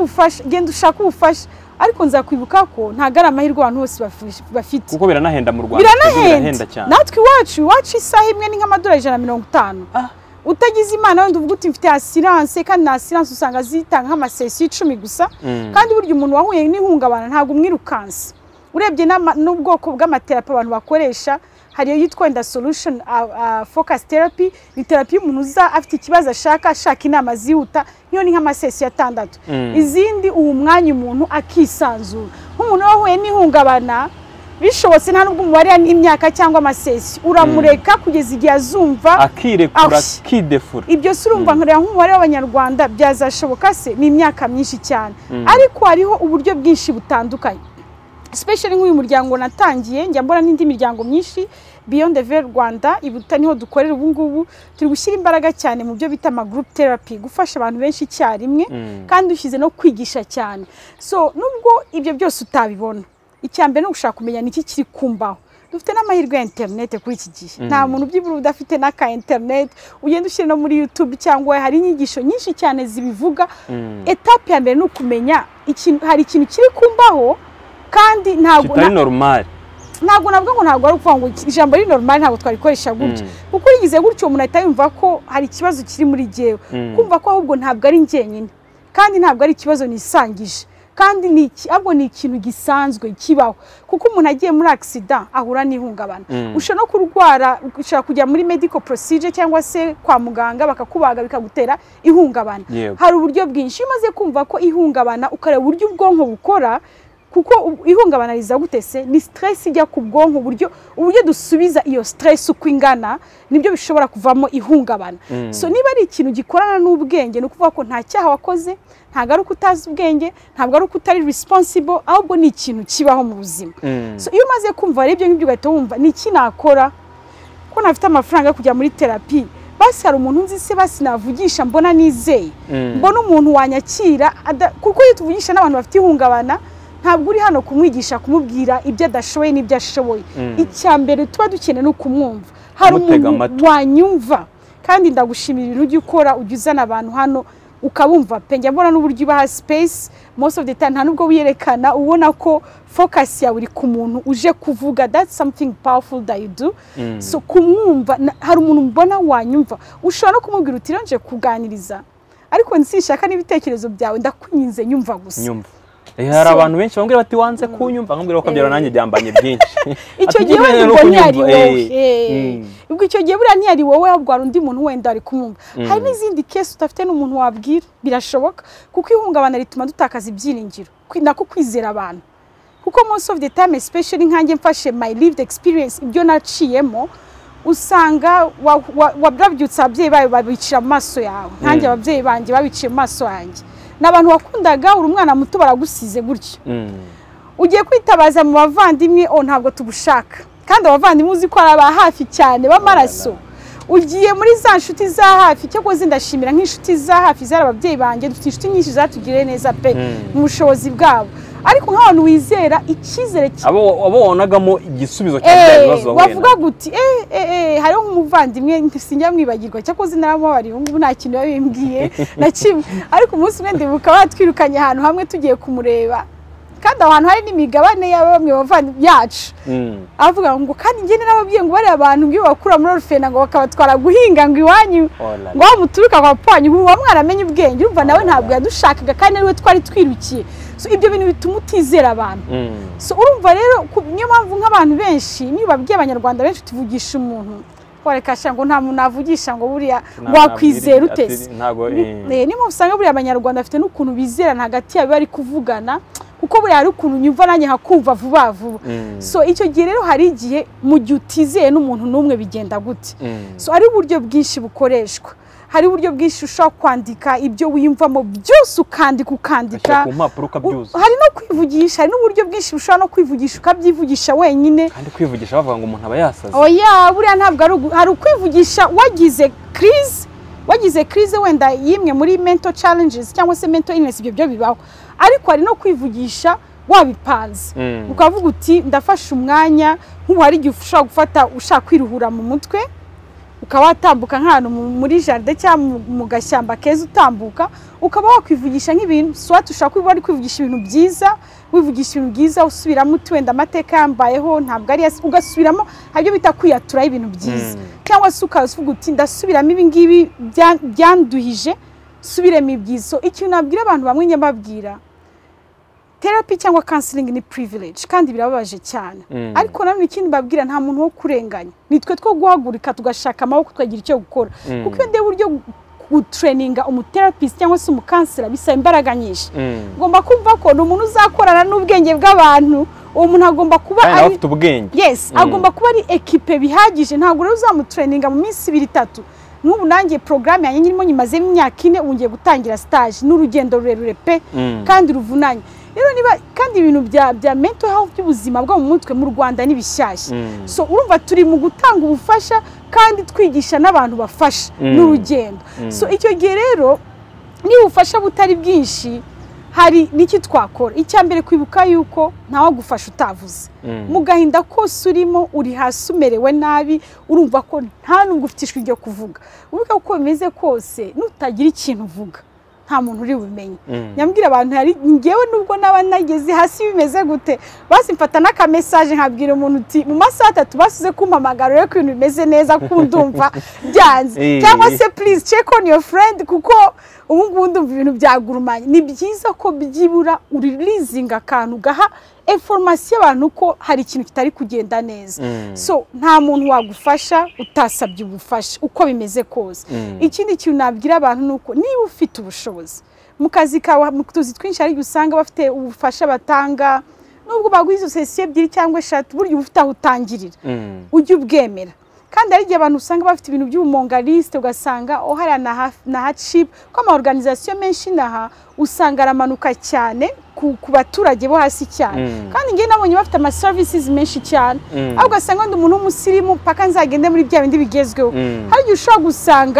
ushaka ubufasha ariko nzakwibuka ko ntago ari amahirwe abantu bose bafite kuko biranahenda mu Rwanda biranahenda cyane natwe iwacu isaha imwe ni nk'amadolari 150 utagize imana wenda uvuga uti mfite assurance kandi na assurance usanga zitanga nk'amasesi 10 gusa kandi burya umuntu wahuye n'ihungabana ntago umwirukanse urebye n'ubwoko bw'amaterapi abantu bakoresha hari yitwa inda solution focus therapy ni therapy y'umuntu uza afite ikibazo ashaka inama zihuta niyo ni nk'amasesi 6 izindi uwo mwanya umuntu akisanzura nk'umuntu wahuye n'ihungabana bishobotse nta nubwo umubare n'imyaka cyangwa amasesi uramureka kugeza igihe azumva akirekura kidefura ibyo se urumva nkorera nk'umubare w'abanyarwanda byazashoboka se ni imyaka myinshi cyane ariko hariho uburyo bwinshi butandukanye especially nk'uyu muryango natangiye njya mbona n'indi miryango myinshi Beyond the Veil Rwanda ibuta niho dukorera ubu ngubu turi gushyira imbaraga cyane mu byo bita group therapy gufasha abantu benshi icyarimwe kandi ushize no kwigisha cyane so nubwo ibyo byose utabibona icyambere no gushaka kumenya niki kiri kumbaho dufite n'amahirwe ya internet kuri iki gihe nta muntu byibura udafite n'aka internet ugenda ushyira no muri YouTube cyangwa hari inyigisho nyinshi cyane zibivuga etape ya mbere no kumenya hari ikintu kiri kumbaho kandi ntabwo kitari normal ntabwo nabwo ngo ntabwo ari ukuvuga ngo ijambo ari normal ntabwo twarikoresha gutyo kuko yigize gutyo umuntu ahita yumva ko hari ikibazo kiri muri jewe kumva ko ahubwo ntabwo ari njyenyine kandi ntabwo ari ikibazo nisangije kandi ahubwo ni ikintu gisanzwe kibaho kuko umuntu agiye muri accident ahura n'ihungabana ushobora no kurwara ushobora kujya muri medical procedure cyangwa se kwa muganga bakakubaga bikagutera ihungabana hari uburyo bwinshi umaze kumva ko ihungabana ukareba uburyo ubwonko bukora kuko ihungabana riza gutese ni stress ijya ku bwonko uburyo dusubiza iyo stress uko ingana nibyo bishobora kuvamo ihungabana so niba ari ikintu gikorana n'ubwenge no kuvuga ko nta cyaha wakoze ntago ari ukutazi ubwenge ntabwo ari ukutari responsible ahubwo ni ikintu kibaho mu buzima so iyo umaze kumva ari ibyo ngibyo ugahita wumva ni iki nakora ko nafite amafaranga yo kujya muri therapy basi hari umuntu nzi se basi navugisha mbona nizeye mbona umuntu wanyakira kuko iyo tuvugisha n'abantu bafite ihungabana ntabwo uri hano kumwigisha kumubwira ibyo adashoboye n'ibyo ashoboye icyambere tuba dukeneye no kumwumva hari umuntu wanyumva kandi ndagushimira ibintu ujye ukora ujye uzana abantu hano ukabumva pe njya mbona n'uburyo ubaha space most of the time nta nubwo wiyerekana ubona ko focus yawe uri ku muntu uje kuvuga that's something powerful that you do so kumwumva hari umuntu mbona wanyumva ushobora no kumubwira uti nje kuganiriza ariko nsishaka n'ibitekerezo byawe ndakunyinze nyumva gusa hari abantu benshi bambwira bati wanze kunyumva nkambwira ko kabyara nanjye byambanye byinshi icyo gihe wenda ntiyari wowe ubwo icyo gihe buriya ntiyari wowe ahubwo hari undi muntu wenda ari kumwumva hari n'izindi case utafite n'umuntu wabwira birashoboka kuko ihungabana rituma dutakaza ibyiringiro nako kwizera abantu kuko most of the time especially nkanjye mfashe my lived experience ibyo naciyemo usanga wabrabyutsa ababyeyi bawe babicira amaso yawe nkanjye ababyeyi banjye babiciye amaso yanjye n'abantu wakundaga uri umwana muto baragusize gutyo ugiye kwitabaza mu bavandimwe ntabwo tubushaka kandi abavandimwe uzi ko ari hafi cyane b'amaraso ugiye muri za nshuti za hafi cyo koze ndashimira nk'inshuti za hafi zari ababyeyi banjye dufite inshuti nyinshi zatugiriye neza pe mu bushobozi bwabo ariko nk'abantu wizera icyizere abo wonagamo igisubizo cy'ibibazo wavuga guti hariho nk'umuvandimwe sinjya mwibagirwa cyakoze naramubari ubu nta kintu yabimbwiye na kimwe ariko umunsi umwe ndibuka batwirukanye ahantu hamwe tugiye kumureba kandi aho hantu hari n'imigabane y'abamwe bavandimwe yacu avuga ngo kandi njye n'ababyeyi ngo bari abantu ngo bakura muri orfena ngo bakabatwara guhinga ngo iwanyu ngo aho muturuka kwa panyu ubu mwaramenye ubwenge urumva nawe ntabwo yadushakaga kandi ariwe twari twirukiye so ibyo bintu bituma utizera abantu so urumva rero niyo mpamvu nk'abantu benshi niyo babwiye abanyarwanda benshi tuvugisha umuntu warekasha ngo nta muntu navugisha ngo buriya wakwizera utese niyo usanga buriya abanyarwanda bafite n'ukuntu bizerana hagati yabo bari kuvugana kuko buriya hari ukuntu nyumva nanjye hakumva vuba vuba so icyo gihe rero hari igihe mu gihe utizeye n'umuntu n'umwe bigenda gute so ari uburyo bwinshi bukoreshwa hari uburyo bwinshi ushobora kwandika ibyo wiyumvamo byose ukandika hari no kwivugisha hari n'uburyo bwinshi ushobora no kwivugisha ukabyivugisha wenyine kandi kwivugisha bavuga ngo umuntu aba yasaze buriya ntabwo hari ukwivugisha wagize crise wenda yimwe muri mental challenges cyangwa se mental illness ibyo bibaho ariko hari no kwivugisha wabipanze ukavuga uti ndafasha umwanya nk'ubu hari igihe ushobora gufata ushaka kwiruhura mu mutwe ukaba watambuka nk'ahantu muri jardin cyangwa mu gashyamba keza utambuka ukaba wakwivugisha nk'ibintu swat ushaka kuba ari kwivugisha ibintu byiza wivugisha ibintu byiza usubiramo wenda amateka yambayeho ntabwo ari ugasubiramo habyo bita kwiyatura ibintu byiza cyangwa se ukavuga uti ndasubiramo ibi ngibi byanduhije subiremo ibyiza ikintu nabwira abantu bamwe nyababwira therapy cyangwa counseling ni privilege kandi birababaje cyane ariko nanone ikindi babwira nta muntu wo kurenganya nitwe two guhagurika tugashaka amaboko twagira icyo gukora kuko iyo buryo gutraininga umutherapist cyangwa se umukansela bisaba imbaraga nyinshi ngomba kumva ko umuntu uzakorana n'ubwenge bw'abantu uwo muntu agomba kuba ari afite ubwenge agomba kuba ari equipe bihagije ntabwo rero uzamutraininga mu minsi 2-3 nk'ubu nanjye programme yanjye nyirimo nyimazemo imyaka 4 ungiye gutangira stage n'urugendo rurerure pe kandi ruvunanye rero niba kandi ibintu bya mental health by'ubuzima bwo mu mutwe mu Rwanda nibishyashya so urumva turi mu gutanga ubufasha kandi twigisha n'abantu bafasha n'urugendo so icyo gihe rero niba ubufasha butari bwinshi hari niki twakora icyambere kwibuka yuko ntawe gufasha utavuze mu gahinda kose urimo uri hasi umerewe nabi urumva ko nta nubwo ufite ijwi ryo kuvuga uvuga uko bimeze kose nutagira ikintu uvuga nta muntu uri bumenye nyambwira abantu hari ngewe nubwo naba nageze hasi bimeze gute basi mfata n'aka message nkabwira umuntu uti mu masaha 3 basuze kumpamagara rero ko ibintu bimeze neza kundumva byanze cyangwa se please check on your friend kuko ubu ngubu ndumva ibintu byagurumanye ni byiza ko byibura urilizinga akantu gaha information abantu ko hari ikintu kitari kugenda neza so nta muntu wagufasha utasabye ubufasha uko bimeze kose ikindi kintu nabwira abantu nuko niba ufite ubushobozi mu kazi kawe mu tuzi twinshi ari usanga bafite ubufasha batanga nubwo bagwiza sesiye 2 cyangwa 3 buryo ufite aho utangirira ujye ubwemera kandi ari gihe abantu usanga bafite ibintu by'ubumongaliste ugasanga hari na hardship ko ama organisation menshi naha usanga aramanuka cyane ku baturage bo hasi cyane kandi ngiye nabonye bafite ama services menshi cyane aho ugasanga ndi umuntu w'umusirimu paka nzagende muri bya bindi bigezweho hari ushobora gusanga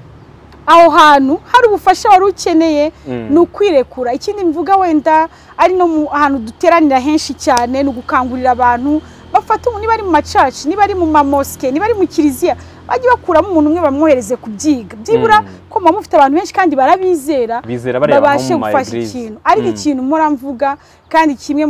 aho hantu hari ubufasha wari ukeneye n'ukwirekura ikindi mvuga wenda ari no ahantu duteranira henshi cyane no gukangurira abantu bafata umuntu niba ari mu macaci niba ari mu mamoske niba ari mu kiliziya bajye bakuramo umuntu umwe bamwohereze kubyiga byibura ko mufite abantu benshi kandi barabizera babashe gufasha ikintu ariko ikintu mpora mvuga kandi kimwe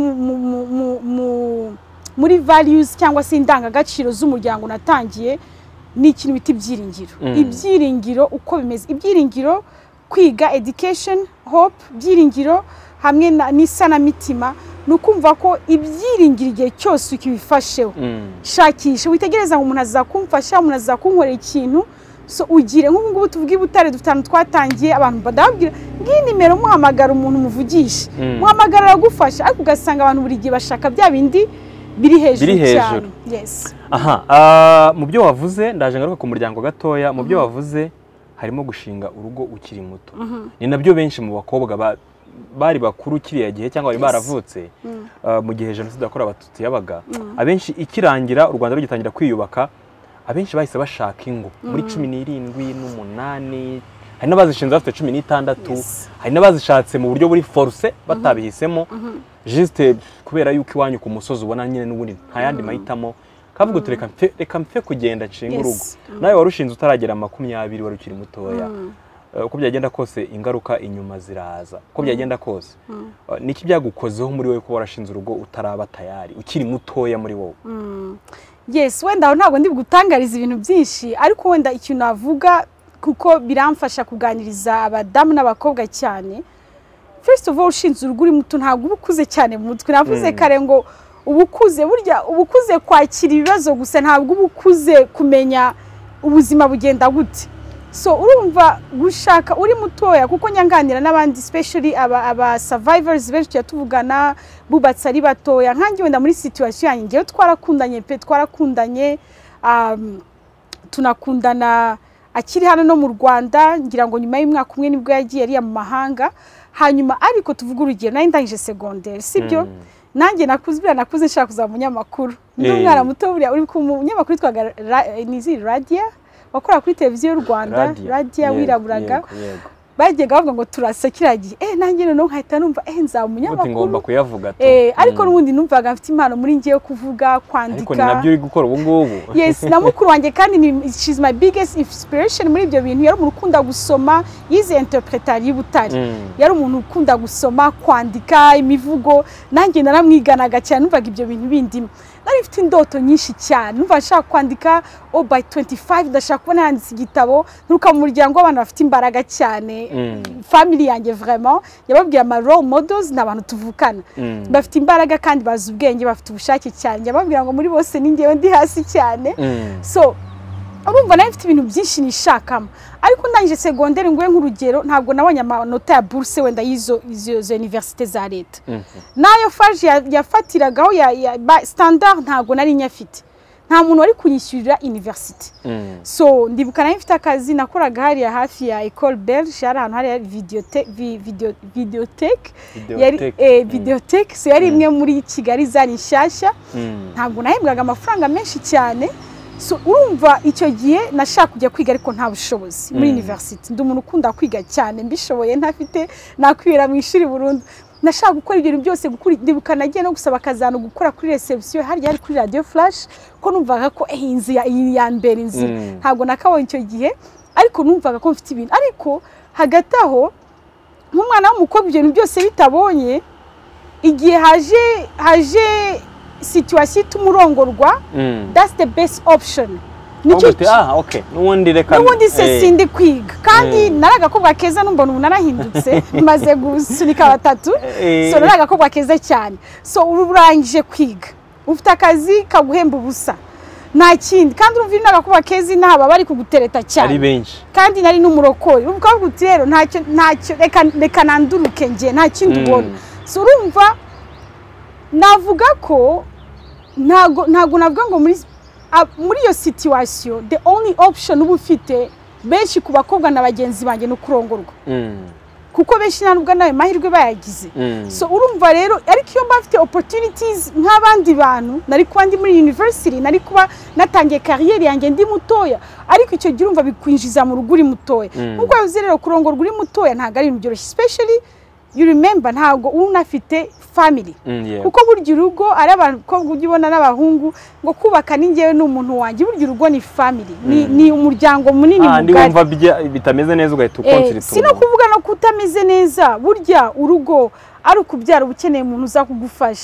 muri values cyangwa se indangagaciro z'umuryango natangiye ni ikintu bita ibyiringiro ibyiringiro uko bimeze ibyiringiro kwiga education hope byiringiro hamwe n'isanamitima nukumva ko ibyiringiro igihe cyose ukibifasheho shakisha witegereza ngo umuntu azakumfasha umuntu azakunkorera ikintu so ugire nk'ubu ngubu tuvuge Butare dutanu twatangiye abantu badabwira ngiyi nimero muhamagara umuntu muvugisha muhamagara aragufasha ariko ugasanga abantu buri gihe bashaka bya bindi biri hejuru cyane. Yes. Aha, mu byo wavuze ndaje ngaruka ku muryango gatoya, mu byo wavuze harimo gushinga urugo ukiri muto. Ni nabyo benshi mu bakobwa bari bakuru kiriya gihe cyangwa bari baravutse mu gihe Jenoside yakorewe Abatutsi yabaga, abenshi ikirangira u Rwanda rugitangira kwiyubaka, abenshi bahise bashaka ingo muri 17 n'umunani, hari n'abazishinze bafite 16, hari n'abazishatse mu buryo buri force batabihisemo juste kubera yuko iwanyu ku musozi ubona nyine n'ubundi nta yandi mahitamo kavuga reka mfe kugenda nshinga urugo. Nawe warushinze utaragera 20 wari ukiri mutoya. Uko byagenda kose ingaruka inyuma ziraza. Uko byagenda kose niki byagukozeho muri wowe ko warashinze urugo utaraba tayari ukiri mutoya muri wowe? Yes, wenda ntabwo ndi gutangariza ibintu byinshi ariko wenda ikintu navuga kuko biramfasha kuganiriza abadamu n'abakobwa cyane. First of all, ushinze urugo uri muto ntabwo ubukuze cyane mu mutwe. Navuze kare ngo ubukuze burya ubukuze kwakira ibibazo gusa ntabwo ubukuze kumenya ubuzima bugenda gute. So urumva gushaka uri mutoya kuko nyanganira n'abandi especially aba survivors benshi tuvugana bubatse ari batoya nkanjye wenda muri situation yanjye ngiye twarakundanye tunakundana akiri hano no mu Rwanda ngira ngo nyuma y'umwaka umwe nibwo yagiye ari mu mahanga hanyuma ariko tuvuga urugero nari ndangije secondaire sibyo nanjye nakuze nshaka kuzaba umunyamakuru ndi umwana muto buriya uri ku munyamakuru twaga nizi radio wakora kuri televiziyo y'u Rwanda radio wiraburaga bagiye bavuga ngo turasekiragiye nanjye no nkahita numva nza umunyamakuru ngomba kuyavuga ariko n'ubundi numvaga mfite impano muri ngiye kuvuga kwandika ariko nabyo uri gukora ubu ngubu. Yes, na mukuru wanjye kandi she's my biggest inspiration muri ibyo bintu. Yari umuntu ukunda gusoma, yize interpretari y'Ubutare. Yari umuntu ukunda gusoma, kwandika imivugo, nanjye naramwiganaga cyane numvaga ibyo bintu bindimo. Nari mfite indoto nyinshi cyane numva nshaka kwandika by 25 ndashaka kubona yanditse igitabo nuka mu muryango w'abantu bafite imbaraga cyane. Family yanjye vraiment yababwiye ama role models n'abantu tuvukana bafite imbaraga kandi bazi ubwenge bafite ubushake cyane. Yababwira ngo muri bose ningewe ndi hasi cyane. So urumva nari mfite ibintu byinshi nishakamo ariko ndangije secondaire ngwe nk'urugero ntabwo nabonye amanota ya bourse wenda izo université za leta nayo faje yafatiragaho ya standard ntabwo nari nyafite nta muntu wari kunyishyurira university. So ndibuka nari mfite akazi nakoraga hari hafi ya École Belge hari ahantu hari videothèque yari videothèque so yari imwe muri Kigali zari nshyashya ntabwo nahembwaga amafaranga menshi cyane. So urumva icyo gihe nashaka kujya kwiga ariko nta bushobozi muri university. Ndi umuntu ukunda kwiga cyane mbishoboye ntafite nakwira mu ishuri burundu. Nashaka gukora ibintu byose ndibuka nagiye no gusaba akazano gukora kuri reception hari kuri radio flash ko numvaga ko inzi ya mbere inzi ntabwo nakabonye icyo gihe ariko numvaga ko mfite ibintu ariko hagati aho nk'umwana w'umukobwa ibintu byose bitabonye igihe haje situation tumurongorwa that's the best option. Okay nubundi se sindi kwiga kandi naragakobwa keza numbona ubu narahindutse maze gusunika batatu so naragakobwa keza cyane. So ururangije kwiga ufite akazi kaguhemba ubusa nta kindi kandi urumva n'agakobwa keza ntaba bari kugutereta cyane ari benshi kandi nari n'umurokori uvuga ngo rero ntacyo reka nanduruke ngiye nta kindi ubona. So urumva navuga ko ntago navuga ngo muri iyo situation the only option uba ufite benshi ku bakobwa na bagenzi banjye no kurongorwa kuko benshi ntabwo nawe mahirwe bayagize. So urumva rero ariko iyo mba mfite opportunities nk'abandi bantu nari kuba ndi muri university nari kuba natangiye career yanjye ndi mutoya ariko icyo gihe urumva bikwinjiza mu rugo uri mutoya nkuko yavuze rero kurongorwa uri mutoya ntago ari ibintu byoroshye especially you remember ntago unafite family kuko burya urugo ari abakobwa ujibona n'abahungu ngo kubaka ningewe n'umuntu wanjye burya urugo ni family ni umuryango munini mugari ndi wumva bitameze neza ugahita ukonsirituma sino kuvuga no kutameze neza burya urugo ari ukubyara ubukeneye umuntu uza kugufasha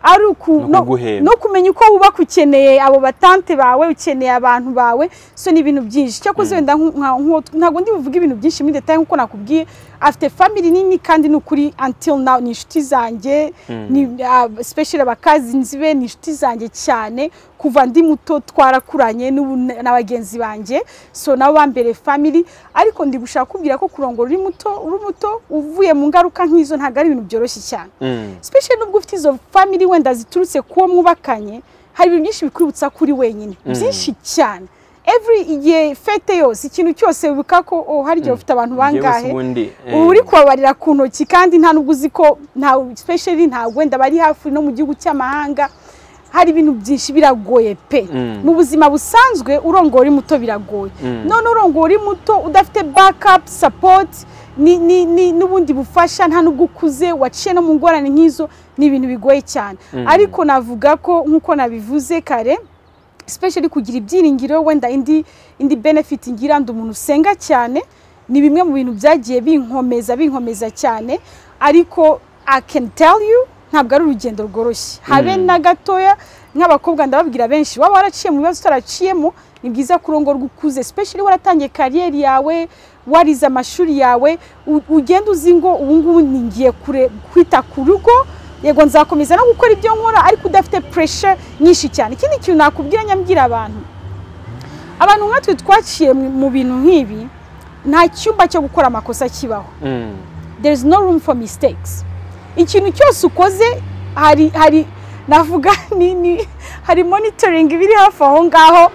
ari no kumenya uko wubaka ukeneye abo batante bawe ukeneye abantu bawe so ni ibintu byinshi cyakoze wenda ntago ndi buvuga ibintu byinshi muri detail nkuko nakubwiye afite family nini kandi nukuri until now ni inshuti zanjye ni especially abakazi nzibe ni inshuti zanjye cyane kuva ndi muto twarakuranye n'abagenzi banje so nabo bambere family ariko ndi gushaka kubwira ko kurongora uri muto uvuye mu ngaruka nk'izo ntago ari ibintu byoroshye cyane especially nubwo ufite izo family wenda ziturutse kuwo mwubakanye hari ibintu byinshi bikwibutsa kuri wenyine byinshi cyane every fete yose ikintu cyose wibuka ko hari igihe ufite abantu bangahe uri kubabarira ku ntoki kandi nta nubwo uzi ko especially nta wenda bari hafi no mu gihugu cy'amahanga hari ibintu byinshi biragoye pe mu buzima busanzwe urongora uri muto biragoye none urongora uri muto udafite backup support n'ubundi bufasha nta nubwo ukuze waciye no mu ngorane nk'izo ni ibintu bigoye cyane ariko navuga ko nkuko nabivuze kare especially kugira ibyiringiro wenda indi benefit ngira ndo umuntu usenga cyane ni bimwe mu bintu byagiye binkomeza cyane ariko I can tell you ntabwo ari urugendo rworoshye habe na gatoya nk'abakobwa ndababwira benshi waba waraciye mu bibazo utaraciyemo ni byiza kurongorwa ukuze especially waratangiye career yawe warize amashuri yawe ugenda uzi ngo ubu ngubu ningiye kwita ku rugo yego nzakomeza no gukora ibyo nkora ariko udafite pressure nyinshi cyane ikindi kintu nakubwira nyambwira abantu nkatwe twaciye mu bintu nk'ibi nta cyumba cyo gukora amakosa kibaho there is no room for mistakes ikintu cyose ukoze hari navuga hari monitoring biri hafi aho ngaho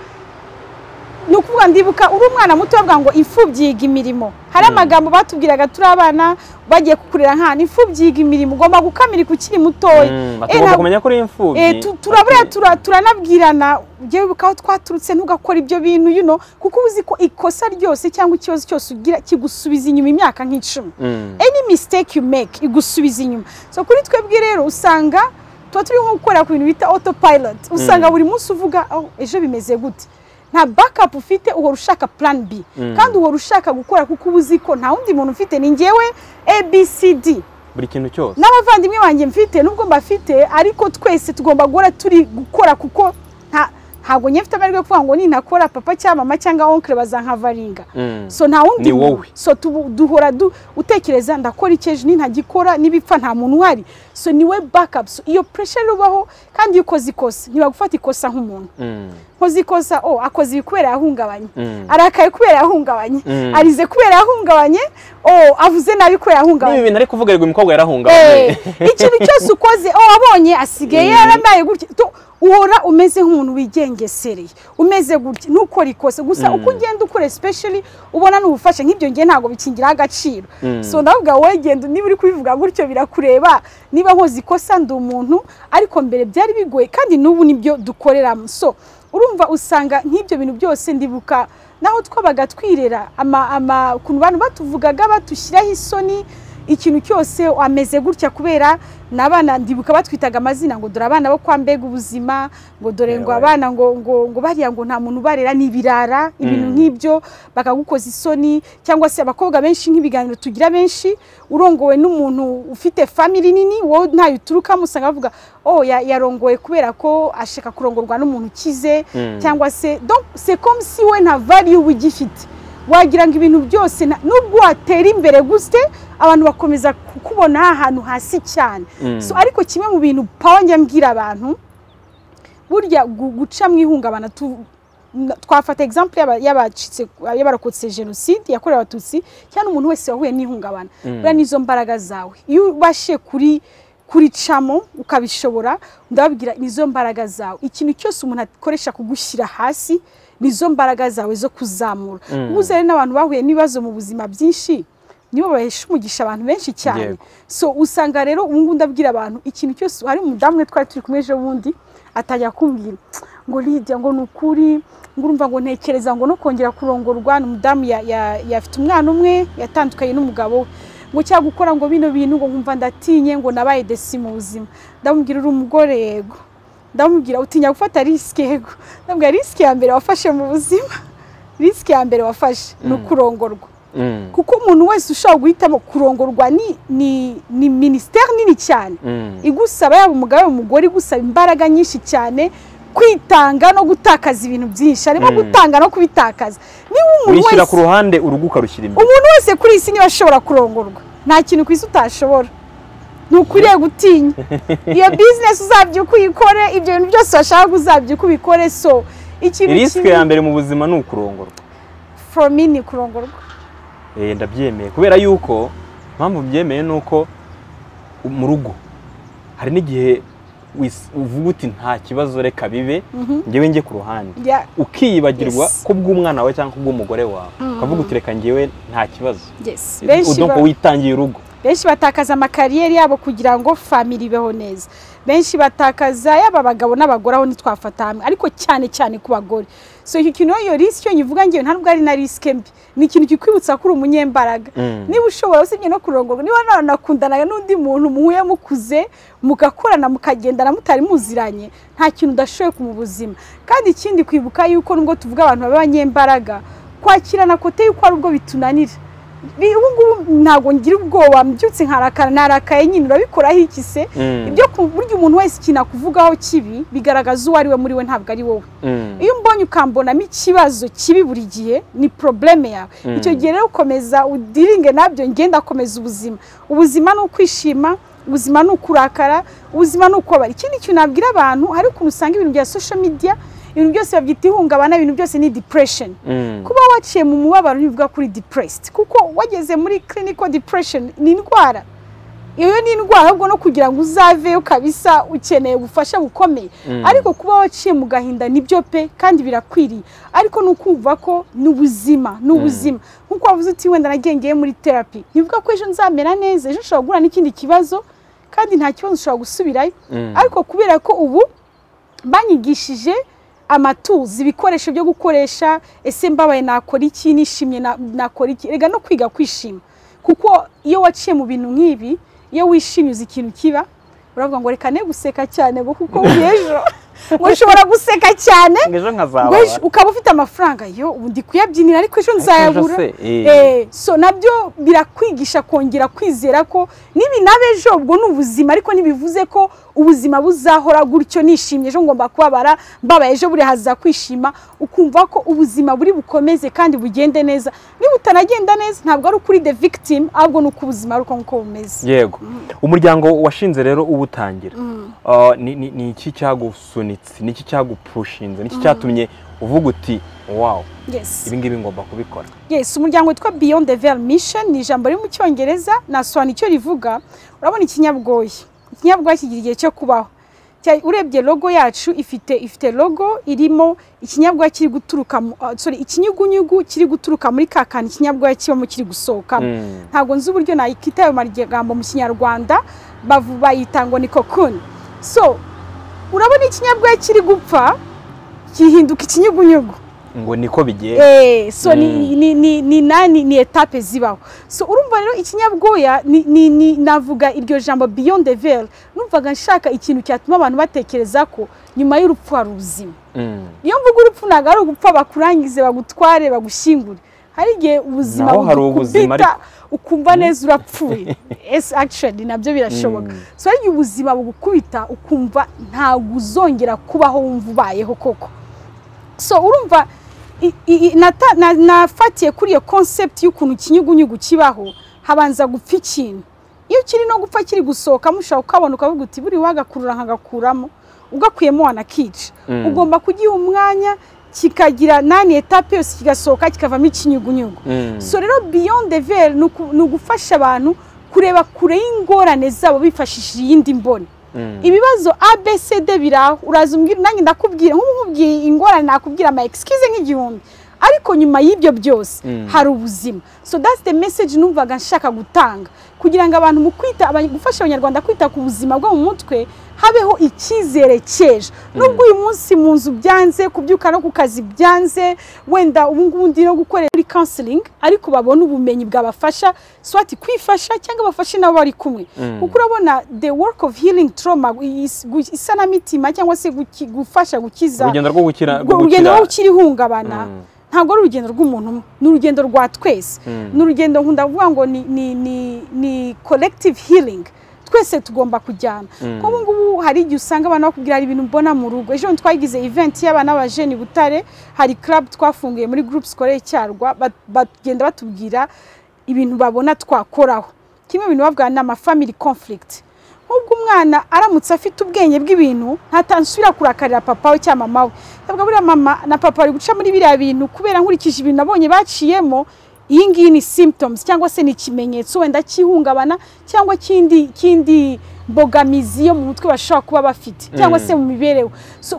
nukuvuga ndibuka uri umwana muto bavuga ngo imfubyi yiga imirimo hari amagambo batubwiraga turi abana bagiye kukurera nkana imfubyi yiga imirimo ugomba gukamira ukiri mutoya batugomba kumenya ko uri imfubyi turanabwirana ugiye ukaho twaturutse ntugakora ibyo bintu kuko uzi ko ikosa ryose cyangwa ikibazo cyose ugira kigusubiza inyuma imyaka nk'icumi any mistake you make igusubiza inyuma so kuri twebwe rero usanga tuba turi nko gukora ku bintu bita autopilot usanga buri munsi uvuga ejo bimeze gute nta backup ufite uhora ushaka plan B kandi uhora ushaka gukora kuko ubuzi ko nta wundi muntu ufite ni ngewe ABCD buri kintu cyose n'abavandimwe banjye mfite nubwo mbafite ariko twese tugomba guhora turi gukora kuko ntago nyefite amahirwe yo kuvuga ngo ninakora papa cyangwa mama cyangwa oncle bazankavaringa so nta wundi ni wowe so duhora utekereza ndakora icyeje ntagikora nibipfa nta muntu uhari so niwe backup so iyo pressure rubaho kandi ukoze ikosa ntibagufata ikosa nk'umuntu nkoze ikosa akoze ibikubera yahungabanye arakaye kubera yahungabanye arize kubera yahungabanye avuze nabi kubera yahungabanye nibi nari kuvuga ngo umukobwa yarahungabanye ikintu cyose ukoze wabonye asigaye yaramaye gutya uhora umeze nk'umuntu wigengesereye umeze gutya nukora ikosa gusa uko ugenda ukora especially ubona n'ubufasha nk'ibyo ngiye ntago bikingira agaciro so ndavuga wowe genda niba uri kubivuga gutyo birakureba niba nkoze ikosa ndi umuntu ariko mbere byari bigoye kandi n'ubu nibyo dukoreramo so urumva usanga nk'ibyo bintu byose ndibuka naho twabaga twirera kuntu bantu batuvugaga batushyiraho isoni ikintu cyose ameze gutya kubera nabana ndibuka batwitaga amazina ngo dore abana bo kwa mbega ubuzima ngo dore ngo abana ngo bariya ngo nta muntu barera nibirara ibintu nk'ibyo bakagukoza isoni cyangwa se abakobwa benshi nk'ibiganiro tugira benshi urongowe n'umuntu ufite family nini wowe ntayo uturuka musanga bavuga yarongowe kubera ko ashaka kurongorwa n'umuntu ukize cyangwa se donc c'est comme si we nta value wigifite wagira ngo ibintu byose nubwo watera imbere guste abantu bakomeza kukubona ahantu hasi cyane so ariko kimwe mu bintu pawanja mbwira abantu burya guca mwihungabana twafata example y'abarokotse genocide yakorewe abatutsi cyane umuntu wese wahuye n'ihungabana bura nizo mbaraga zawe iyo ubashe kuricamo ukabishobora ndababwira nizo mbaraga zawe ikintu cyose umuntu akoresha kugushyira hasi nizo mbaraga zawe zo kuzamura ubuzere n'abantu bahuye n'ibibazo mu buzima byinshi nibo bahesha umugisha abantu benshi cyane so usanga rero ubu ndabwira abantu ikintu cyose hari umudamu we twari turi kumwe ejo bundi atajya kumbwira ngo Lydia ngo nukuri ngo urumva ngo ntekereza ngo no kongera kurongorwa n'umudamu yafite umwana umwe yatandukanye n'umugabo ngo cyangwa gukora ngo bino bintu ngo nkumva ndatinye ngo nabaye desi mu buzima ndamubwira uri umugore yego ndamubwira utinya gufata risk yego ndamubwira risk ya mbere wafashe mu buzima risk ya mbere wafashe no kurongorwa kuko umuntu wese ushobora guhitamo kurongorwa ni ministère nini cyane igusaba yaba umugabo umugore igusaba imbaraga nyinshi cyane kwitanga no gutakaza ibintu byinshi arimo gutanga no kubitakaza niba umuntu wese ku ruhande uruguka rushyira imbere umuntu wese kuri isi niba ashobora kurongorwa nta kintu ku isi utashobora nukwiriye gutinya iyo business uzabyuka uyikore ibyo bintu byose washaka uzabyuka ubikore so ikintu risk ya mbere mu buzima ni ukurongorwa for me ni kurongorwa ndabyemeye kubera yuko mpamvu byemeye nuko mu rugo hari n'igihe uvuga uti nta kibazo reka bibe ngewe nge ku ruhande ukiyibagirwa ko bw'umwana wawe cyangwa bw'umugore wawe ukavuga uti reka ngewe nta kibazo udonko witangiye urugo benshi batakaza amakariyeri yabo kugira ngo family ibeho neza benshi batakaza yaba abagabo n'abagore aho nitwafata hamwe ariko cyane cyane ku bagore so iki kintu yo risk yo nyivuga ngewe ntabwo ari na risk mbi ni ikintu kikwibutsa kuri umunyembaraga niba ushobora usibye no kurongorwa niba nanakundana n'undi muntu muhuye mukuze mugakorana mukagendana mutari muziranye nta kintu udashoboye ku mu buzima kandi ikindi kwibuka yuko nubwo tuvuga abantu b'abanyembaraga kwakirana kote yuko ari ubwo bitunanira ubu ntago ngira ubwoba mbyutse nkarakara narakaye nyine urabikoraho iki se ibyo buryo umuntu wese kina kuvugaho kibi bigaragaza uwo ari we muri we ntabwo ari wowe iyo mbonye ukambonamo ikibazo kibi buri gihe ni probleme yawe icyo gihe rero ukomeza udiringe nabyo ngenda akomeza ubuzima ni ukwishima ubuzima ni ukurakara ubuzima ni ukubabara ikindi kintu nabwira abantu hari ukuntu usanga ibintu bya social media ibintu byose babyita ihungabana ibintu byose ni depression kuba waciye mu mubabaro ntibivuga kuri depressed kuko wageze muri clinical depression ni indwara iyo ni indwara ahubwo no kugira ngo uzave ukabisa ukeneye ubufasha bukomeye ariko kuba waciye mu gahinda nibyo pe kandi birakwiriye ariko nukumva ko n'ubuzima nkuko wavuze uti wenda nagengeye muri therapy ntivuga ko ejo nzamera neza ejo ushobora guhura n'ikindi kibazo kandi nta kibazo ushobora gusubirayo ariko kubera ko ubu banyigishije amatuzi ibikoresho byo gukoresha ese mbabaye nakora iki nishimye nakora iki rega no kwiga kwishima kuko iyo waciye mu bintu nk'ibi iyo wishimye uzi ikintu kiba uravuga ngo reka ne guseka cyane kuko ejo ushobora guseka cyane ukaba ufite amafaranga yo ubundi kuyabyinira ariko ejo nzayabura so nabyo birakwigisha kongera kwizera ko nibi nabejo ubwo n'ubuzima ariko nibivuze ko ubuzima buzahora gutyo nishimye ejo ngomba kubabara mbabaye ejo buri haza kwishima ukumva ko ubuzima buri bukomeze kandi bugende neza niba utanagenda neza ntabwo ari ukuri the victim ahubwo nuko ubuzima ari uko bumeze yego umuryango washinze rero ubutangira ni iki cyagusunitse ni iki cyagupushinze ni iki cyatumye uvuga uti wow ibi ngibi ngomba kubikora umuryango witwa Beyond the Veil Mission ni ijambo riri mu cyongereza nasobanura icyo rivuga urabona ikinyabwoya kigira igihe cyo kubaho urebye logo yacu ifite logo irimo ikinyabwoya kiri guturuka ikinyugunyugu kiri guturuka muri kakana ikinyabwoya kibamo kiri gusohoka ntabwo nzi uburyo nayikita ayo magambo mu kinyarwanda bayita ngo ni cocoon so urabona ikinyabwoya kiri gupfa kihinduka ikinyugunyugu ngo niko bigiye so ni etape zibaho so urumva rero ikinyabwoya navuga iryo jambo Beyond the Veil numvaga nshaka ikintu cyatuma abantu batekereza ko nyuma y'urupfu hari ubuzima iyo mvuga urupfu ntabwo ari ugupfa bakurangize bagutware bagushyingure hari igihe ubuzima bugukubita ukumva neza urapfuye actually nabyo birashoboka so hari igihe ubuzima bugukubita ukumva ntabwo uzongera kubaho wumva ubayeho koko so urumva nafatiye kuri iyo concept y'ukuntu ikinyugunyugu kibaho habanza gupfa ikintu iyo kiri no gupfa kiri gusohoka mushaka ukabona ukavuga uti buri wagakurura nkagakuramo ugakuyemo wanakica ugomba kugiha umwanya kikagira nani etape yose kigasohoka kikavamo ikinyugunyugu so rero Beyond the Veil ni ugufasha abantu kureba kure y'ingorane zabo bifashishije iyindi mboni ibibazo ABCD biraho uraza umbwira nanjye ndakubwira nk'umubwiye ingorane nakubwira ama excuse nk'igihumbi ariko nyuma y'ibyo byose hari ubuzima so that's the message numvaga nshaka gutanga kugira ngo abantu mu kwita gufasha abanyarwanda kwita ku buzima bwo mu mutwe habeho icyizere cyeje nubwo uyu munsi mu nzu byanze kubyuka no ku kazi byanze wenda ubungundi no gukorera muri counseling ariko babona ubumenyi bwabafasha swati kwifasha cyangwa bafashe nabo bari kumwe kuko urabona the work of healing trauma isanamitima cyangwa se gufasha gukiza urugendo rwo gukira ihungabana ntabwo ari urugendo rw'umuntu umwe, ni urugendo rwa twese. Ni urugendo nkunda kuvuga ngo ni collective healing, twese tugomba kujyana. Kuko ngubu hari igihe usanga abantu bakubwira hari ibintu mbona mu rugo. Ejo twagize event y'abana b'abajeni Butare, hari club twafunguye muri groupe scolaire Cyarwa, bagenda batubwira ibintu babona twakoraho. Kimwe ibintu bavuga ni ama family conflict. Ubwo umwana aramutse afite ubwenge bw'ibintu ntatansubira kurakarira papa we cyangwa mama we. Ndavuga buriya mama na papa bari guca muri biriya bintu kubera nkurikije ibintu nabonye baciyemo. Iyi ngiyi ni symptoms cyangwa se ni ikimenyetso wenda cyihungabana cyangwa kindi mbogamizi yo mu mutwe bashobora kuba bafite cyangwa se mu mibereho. So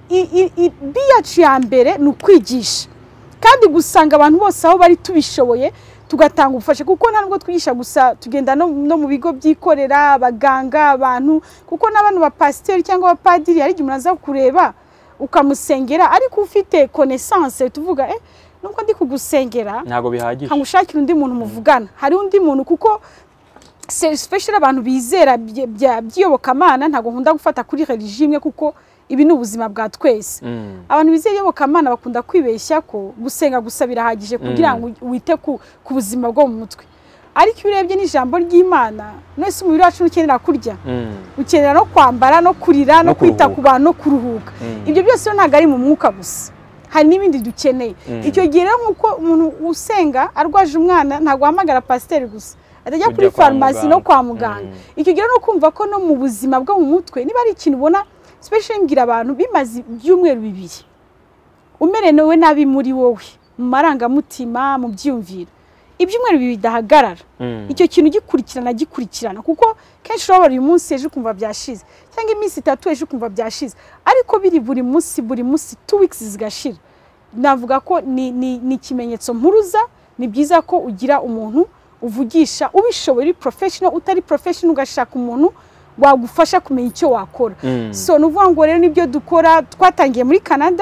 biyacu ya mbere ni ukwigisha, kandi gusanga abantu bose aho bari tubishoboye tugatanga ubufasha, kuko ntabwo twigisha gusa, tugenda no mu bigo byikorera, abaganga, abantu, kuko n'abantu ba pasiteri cyangwa abapadiri hari igihe umuntu aza kureba ukamusengera ariko ufite connaissance tuvuga nubwo ndi kugusengera ntago bihagije, nkagushakira undi muntu muvugana. Hari undi muntu, kuko especially abantu bizera by'iyobokamana, ntago nkunda gufata kuri religion kuko ibi ni ubuzima bwa twese. Abantu bizera iyobokamana bakunda kwibeshya ko gusenga gusa birahagije kugira ngo wite ku buzima bwo mu mutwe. Ariko urebye n'ijambo ry'Imana, nese umubiri wacu ukenera kurya, ukenera no kwambara, no kurira, no kwita ku bantu, no kuruhuka. Ibyo byose ntago ari mu mwuka gusa, hari n'ibindi dukeneye. Icyo gihe rero nk'uko umuntu usenga arwaje umwana ntago ahamagara pasiteri gusa, atajya kuri farumasi no kwa muganga. Icyo gihe no kumva ko no mu buzima bwo mu mutwe niba ari ikintu ubona especially ngira abantu bimaze ibyumweru 2 umerenewe nabi muri wowe, mu marangamutima, mu byumviro, ibyumweru 2 bidahagarara, icyo kintu gikurikirana kuko kenshi urabona uyu munsi ejo kumva byashize, cyangwa iminsi 3 ejo kumva byashize, ariko biri buri munsi 2 weeks zigashira. Navuga ko ni ikimenyetso mpuruza. Ni byiza ko ugira umuntu uvugisha ubishoboye, professional, utari professional ugashaka umuntu wagufasha kumenya icyo wakora. So nuvuga ngo rero nibyo dukora. Twatangiye muri Canada,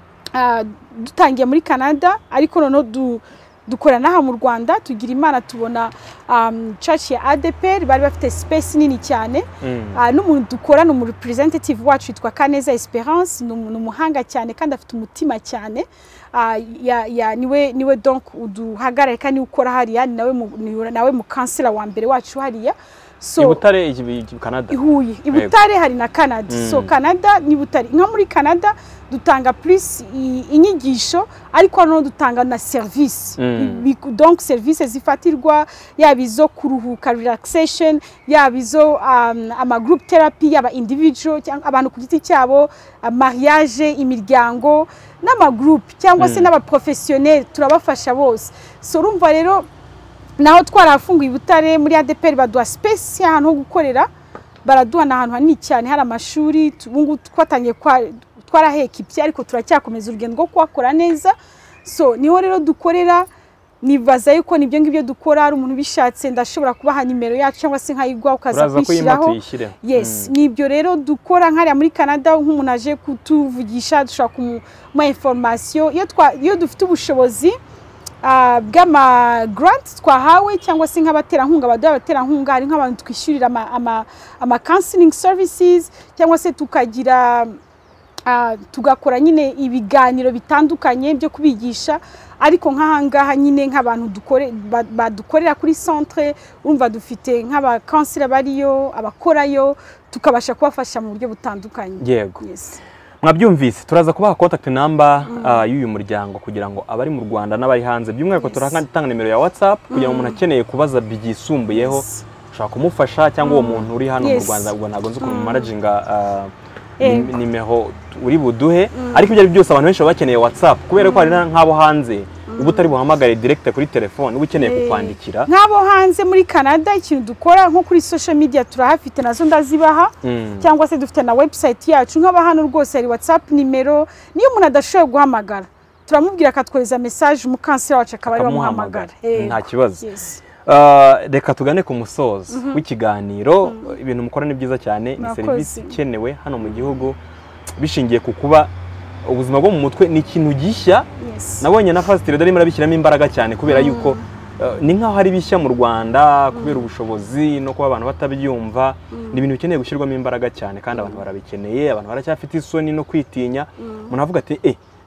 ariko noneho dukora naha mu Rwanda. Tugira Imana tubona church ya ADPR bari bafite space nini cyane. N'umuntu dukora no mu representative wacu yitwa Kaneza Esperance, n'umuhanga cyane kandi afite umutima cyane. Niwe donc uduhagarare kandi ukora hariya, nawe mu kansela wa mbere wacu hariya. So Ibutare Canada, Ihuye Ibutare hari na Canada. So Canada ni Butare. Nka muri Canada dutanga plus inyigisho, ariko no dutanga na service. Donc service zifatirwa, yabizo kuruhuka, relaxation, yabizo ama group therapy, yaba individual cyangwa abantu ku giti cyabo, mariage, imiryango, n'ama group cyangwa se n'aba professionnel, turabafasha bose. So urumva rero naho twarafunguye Butare muri ADPR baduha space y'ahantu ho gukorera, baraduha n'ahantu hanini cyane, hari amashuri. Ubungu twatangiye twaraheka ibye, ariko turacyakomeza urugendo rwo kwakora neza. So niho rero dukorera. Nibaza yuko nibyo ngibyo dukora. Ari umuntu bishatse ndashobora kubaha nimero yacu cyangwa se nkayigwa ukaza kwishiraho. Yes, nibyo rero dukora. Nkari muri Canada nk'umuntu aje kutuvugisha, dushaka kumuha information iyo dufite ubushobozi bw'ama grant twahawe, cyangwa se nk'abaterankunga baduha abaterankunga. Hari nk'abantu twishyurira ama counseling services, cyangwa se tukagira tugakora nyine ibiganiro bitandukanye byo kubigisha. Ariko nk'ahangaha nyine nk'abantu badukorera kuri centre, urumva dufite nk'aba counselor bariyo, abakorayo, tukabasha kubafasha mu buryo butandukanye. Yego. Yes. Mwabyumvise, turaza kubaha contact number y'uyu muryango kugira ngo abari mu Rwanda n'abari hanze, by'umwihariko turatanga nimero ya WhatsApp kugira ngo umuntu akeneye kubaza byisumbuyeho ushaka kumufasha, cyangwa uwo muntu uri hano mu Rwanda ubwo ntago nzi ukuntu managinga nimero uri buduhe. Ariko ibyo byose abantu benshi bakeneye WhatsApp kubera ko hari nk'abo hanze ubu utari buhamagare direct kuri telefone, ubu ukeneye kukwandikira. Nk'abo hanze muri Canada ikintu dukora nko kuri social media turahafite nazo ndazibaha, cyangwa se dufite na website yacu. Nk'aba hano rwose hari WhatsApp nimero, niyo umuntu adashoboye guhamagara turamubwira akatwohereza message umukansera wacu akaba ari bamuhamagara. Nta kibazo. Reka tugane ku musozo w'ikiganiro. Ibintu mukora ni byiza cyane, ni service ikenewe hano mu gihugu, bishingiye ku kuba ubuzima bwo mu mutwe ni ikintu gishya. Nabonye na Fast Trader arimo arabishyiramo imbaraga cyane kubera yuko ni nkaho hari bishya mu Rwanda kubera ubushobozi no kuba abantu batabyumva. Ni ibintu bikeneye gushyirwamo imbaraga cyane, kandi abantu barabikeneye. Abantu baracyafite isoni no kwitinya. Umuntu avuga ati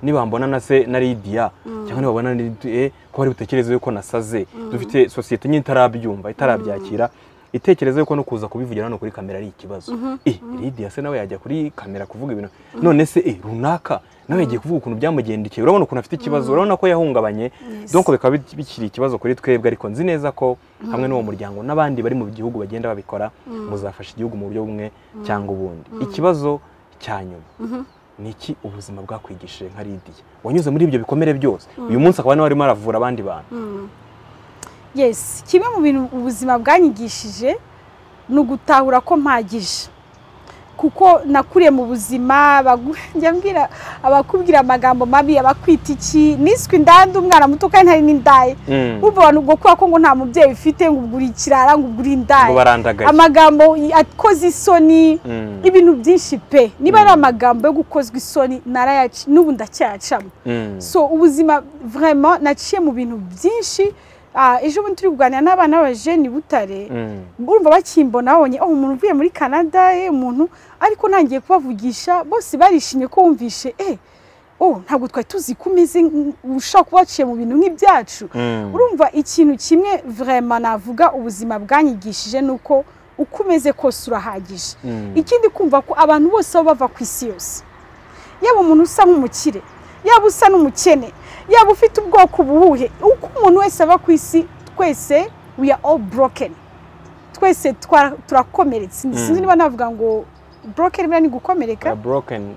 niba mbona na se na Lydia cyangwa niba mbona ko bari butekereze yuko nasaze dufite societe nyine itarabyumva itarabyakira itekereze yuko no kuza kubivugira hano kuri kamera ari ikibazo Lydia se nawe yajya kuri kamera kuvuga ibintu none se runaka nawe yagiye kuvuga ukuntu byamugendekeye urabona ukuntu afite ikibazo urabona ko yahungabanye donc bikaba bikiri ikibazo kuri twebwe ariko nzi neza ko hamwe n'uwo muryango n'abandi bari mu gihugu bagenda babikora muzafasha igihugu mu buryo bumwe cyangwa ubundi ikibazo cyanyuma niki ubuzima bwakwigishije nka Lydia wanyuze muri ibyo bikomere byose uyu munsi akaba arimo aravura abandi bantu yes kimwe mu bintu ubuzima bwanyigishije ni ugutahura ko mpagije kuko nakuriye mu buzima njya mbwira abakubwira amagambo mabi abakwita iki niswe indandi umwana muto kandi ntari n'indaye ubu abantu ubwo kuba ko ngo nta mubyeyi ufite ngo ugura ikirara ngo ugura indaye amagambo akoze isoni ibintu byinshi pe niba ari amagambo yo gukozwa isoni narayaci n'ubu ndacyayacamo so ubuzima vraiment naciye mu bintu byinshi ejo bundi turi kuganira n'abana b'abajeni Butare urumva bakimbona babonye umuntu uvuye muri Canada umuntu ariko nangiye kubavugisha bose barishimye ko wumvishe ntabwo twari tuzi ko umeze ushaka kubaciye mu bintu nk'ibyacu urumva ikintu kimwe vraiment navuga ubuzima bwanyigishije nuko uko umeze kose urahagije ikindi kumva ko abantu bose bava ku isi yose yaba umuntu usa nk'umukire yaba usa n'umukene yaba ufite ubwoko buhuhe uko umuntu wese aba ku isi twese we are all broken twese turakomeretse sinzi niba navuga ngo broken bira ni gukomereka broken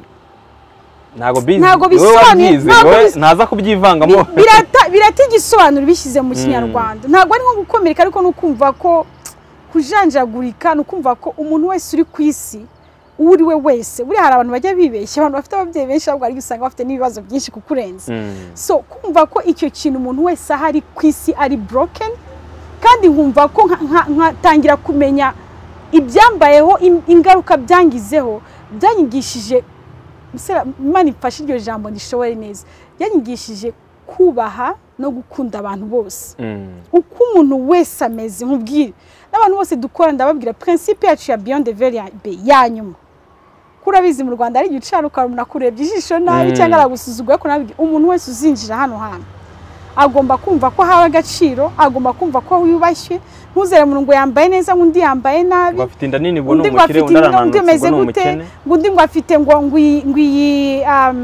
ntago bisobanuye naza kubyivangamo birata igisobanuro bishyize mu kinyarwanda ntago ari nko gukomereka ariko no kumva ko kujanjagurika no kumva ko umuntu wese uri ku isi uri we wese buri hari abantu bajya bibeshya abantu bafite ababyeyi benshi ahubwo ari usanga bafite n'ibibazo byinshi kukurenza so kumva ko icyo kintu umuntu wese ahari ku isi ari broken kandi nkumva ko nkatangira kumenya ibyambayeho ingaruka byangizeho byanyigishije Imana ifashe iryo jambo ndishobore neza byanyigishije kubaha no gukunda abantu bose uko umuntu wese ameze nkubwire n'abantu bose dukora ndababwira principe yacu ya beyond the very yanyuma kurabizi mu Rwanda ari gicaruka umuntu akurebye ijisho nabi cyangwa aragusuzugura ko nabwiye umuntu wese uzinjira hano hantu agomba kumva ko hawe agaciro agomba kumva ko yubashye ntuzere umuntu ngo yambaye neza ngundi yambaye nabi bafite inda nini bo n'umukire undarananutse ngo n'umukene ngundi ngo afite ngo ngwi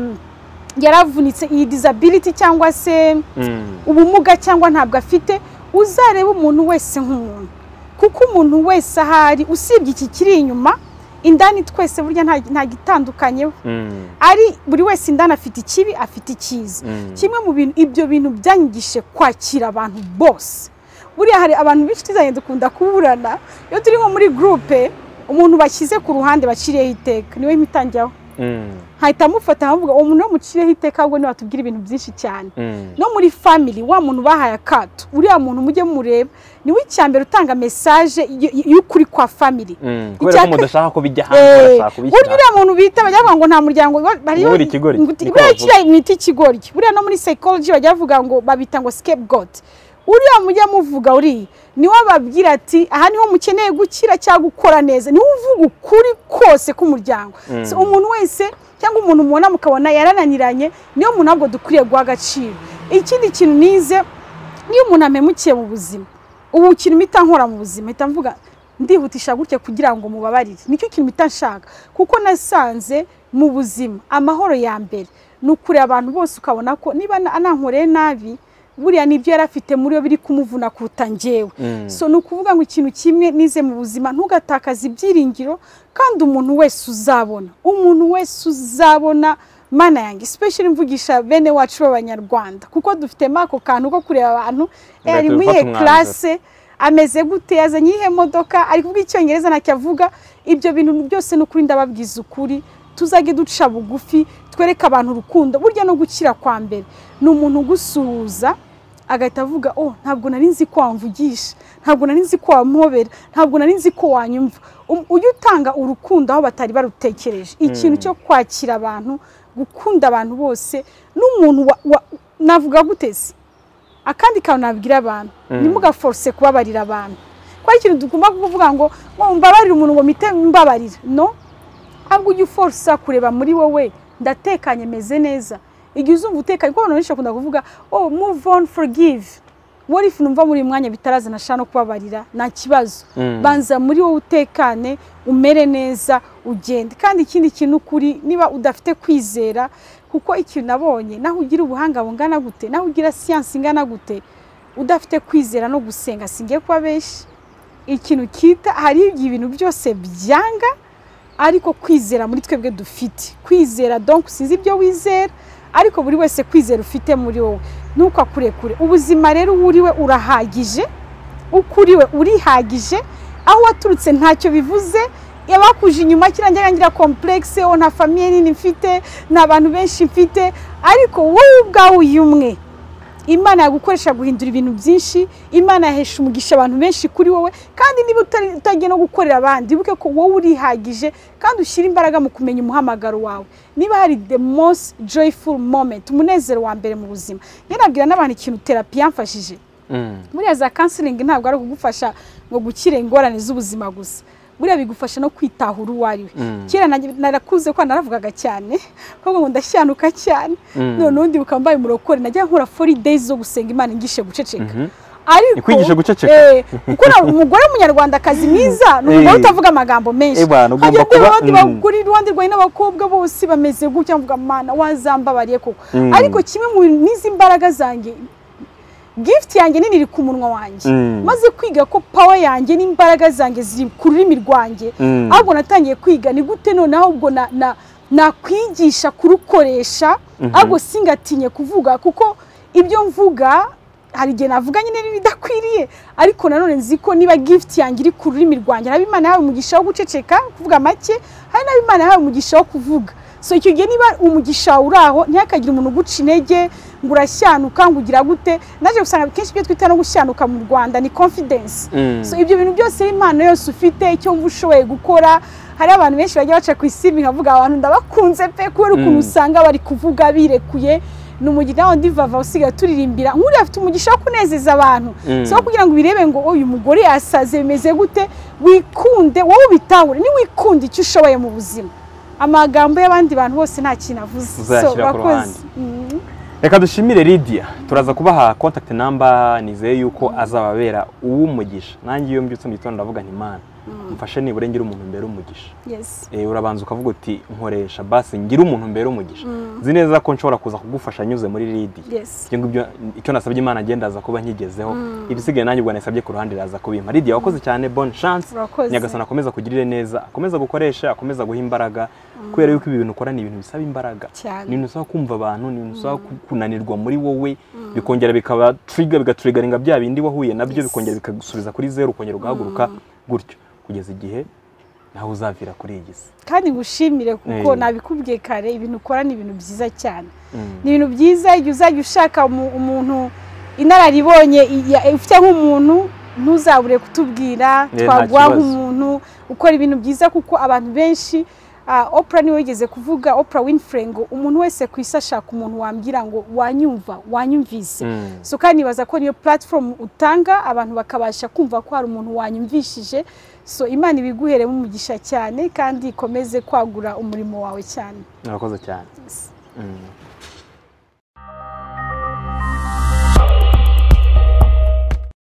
yaravunitse iyi disability cyangwa se ubumuga cyangwa ntabwo afite uzareba umuntu wese nk'umuntu kuko umuntu wese ahari usibye iki kiri inyuma indani twese burya nta gitandukanye ari buri wese indani afite ikibi afite ikiza kimwe mu bintu ibyo bintu byanyigishe kwakira abantu bose buriya hari abantu b'inshuti zanjye dukunda kuburana iyo turi nko muri groupe umuntu bashyize ku ruhande baciriyeho iteka niwe mitangiyeho hahita mufata avuga uwo muntu wamuciriyeho iteka ahubwo niwe watubwira ibintu byinshi cyane no muri family wa muntu bahaye akato uriya muntu mujye mureba niwe icyambere utanga message y'ukuri kwa family kubera ko mudashaka ko bijya hanze barashaka kubishyira uriya muntu bita bajya ngo nta muryango bariyo buriya kiriya mwita ikigoryi buriya no muri psychology bajya bavuga ngo babita ngo scapegoat uriya mujya muvuga uri niwe babwira ati aha niho mukeneye gukira cyangwa gukora neza niwe uvuga ukuri kose k'umuryango so umuntu wese cyangwa umuntu mubona mukabona yarananiranye niyo muntu ntabwo dukwiye guha agaciro ikindi kintu nize niyo umuntu amemukiye mu buzima ubu kintu mpita nkora mu buzima mpita mvuga ndihutisha gutya kugira ngo mubabarire nicyo kintu mpita nshaka kuko nasanze mu buzima amahoro ya mbere ni ukure abantu bose ukabona ko niba anankoreye nabi buriya nibyo yarafite muri yo biri kumuvuna kuruta njyewe so ni ukuvuga ngo ikintu kimwe nize mu buzima ntugatakaze ibyiringiro kandi umuntu wese uzabona mana yange especially mvugisha bene wacu b'abanyarwanda kuko dufite mako kantu ko kureba abantu ari muri classe ameze gute yazanye ihe modoka ari kuvuga icyongereza nacyavuga ibyo bintu byose no kuri ndababwiza ukuri tuzage duca bugufi twereka abantu urukundo burya no gukira kwa mbere ni umuntu gusuhuza agahita avuga ntabwo nari nzi ko wamvugisha ntabwo nari nzi ko wampobera ntabwo nari nzi ko wanyumva ujye utanga urukundo aho batari barutekereje ikintu cyo kwakira abantu gukunda abantu bose n'umuntu navuga guteze akandi kantu nabwira abantu ntimugaforce kubabarira abantu kwa ikintu tugomba kuvuga ngo mbabarira umuntu ngo mite mbabarira no ahubwo ujye uforce kureba muri wowe ndatekanye meze neza igihe uzumva utekanye kuko abantu benshi bakunda kuvuga oh move on forgive what if numva muri mwanya bitarazana shano kubabarira nta kibazo banza muri wowe utekane umere neza ugende kandi ikindi kintu kuri niba udafite kwizera kuko ikintu nabonye naho ugira ubuhanga bungana gute naho ugira science ingana gute udafite kwizera no gusenga singiye kuba benshi ikintu kita hari ibintu byose byanga ariko kwizera muri twebwe dufite kwizera donc sinzi ibyo wizera ariko buri wese kwizera ufite muri wowe nuko akurekure ubuzima rero uriwe urahagije ukuriwe urihagije aho waturutse ntacyo bivuze yabakuje inyuma kirangira ngira complexe ona famille nini mfite n'abantu benshi mfite ariko wowe ubwawe uyumwe Imana yagukoresha guhindura ibintu byinshi Imana yahesha umugisha abantu benshi kuri wowe kandi niba utagiye no gukorera abandi buke ko wowe urihagije kandi ushyira imbaraga mu kumenya umuhamagaro wawe niba hari the most joyful moment umunezero wa mbere mu buzima yanabwira n'abantu ikintu therapy yamfashije muri za counseling ntabwo ari kugufasha ngo gukira ingorane z'ubuzima gusa buriya bigufasha no kwitahura uwariwe kera narakuze ko naravugaga cyane kuko ngo ndashyanuka cyane none undi bukambaye murokore najya nkora 4 days zo gusenga Imana ingishe guceceka ariko ikwigisha guceceka kuko umugore w'umunyarwanda kazi mwiza n'umugore utavuga amagambo menshi ugomba kuba kuri Rwanda rwaye n'abakobwa bose bameze gutya mvuga Mana wazambabariye koko ariko kimwe mu nizi imbaraga zanjye gift yanjye nini iri ku munwa wanjye maze kwiga ko power yanjye n'imbaraga zanjye ziri ku rurimi rwanjye ahubwo natangiye kwiga ni gute none ahubwo na kwigisha kurukoresha ahubwo singatinye kuvuga kuko ibyo mvuga hari igihe navuga nyine bidakwiriye ariko nanone nzi ko niba gift yanjye iri ku rurimi rwanjye nabi Imana yawe umugisha wo guceceka kuvuga make hari nabi Imana yawe umugisha wo kuvuga so icyo gihe niba umugisha uraho ntihakagira umuntu guca intege ngo urashyanuka ngo ugira gute naje gusanga kenshi ibyo twita no gushyanuka mu Rwanda ni confidence so ibyo bintu byose Imana yose ufite icyo ushoboye gukora hari abantu benshi bajya baca ku ISIMBI nkavuga abantu ndabakunze pe kubera ukuntu usanga bari kuvuga birekuye n'umugira ndi vava usiga turirimbira nkuri afite umugisha wo kunezeza abantu so kugira ngo birebe ngo uyu mugore yasaze bimeze gute wikunde wowe ubitahure ni wikunde icyo ushoboye mu buzima amagambo y'abandi bantu bose nta kintu avuze so bakoze reka dushimire Lydia turaza kubaha contact number nizeye yuko azababera uwumugisha nanjye iyo mbyutse mu gitondo ndavuga nti Mana mfashe nibure ngira umuntu mbere umugisha urabanza ukavuga uti nkoresha basi ngira umuntu mbere umugisha nzi neza ko nshobora kuza kugufasha nyuze muri Lydia cyangwa icyo nasabye Imana agenda aza kuba nkigezeho ibisigaye nanjye ubwo nasabye ku ruhande raza kubimpa Lydia wakoze cyane bonne chance Nyagasana akomeza kugirire neza akomeza gukoresha akomeza guha imbaraga kubera yuko ibi bintu ukora ni ibintu bisaba imbaraga ni ibintu usaba kumva abantu ni ibintu usaba kunanirwa muri wowe bikongera bikaba bigatriggeringa bya bindi wahuye nabyo bikongera bikagusubiza kuri zero ukongera ugahaguruka gutyo kugeza igihe naho uzavira kuri igisi kandi gushimire kuko nabikubwiye kare ibintu ukora ni ibintu byiza cyane ni ibintu byiza igihe uzajya ushaka umuntu inararibonye ufite nk'umuntu ntuzabure kutubwira twaguha nk'umuntu ukora ibintu byiza kuko abantu benshi Oprah niwe yigeze kuvuga Oprah Winfrey ngo umuntu wese kwishashaka umuntu wambira ngo wanyumvise so kandi nibaza ko niyo platform utanga abantu bakabasha kumva ko hari umuntu wanyumvishije so Imana ibiguheremo umugisha cyane kandi ikomeze kwagura umurimo wawe cyane Murakoze cyane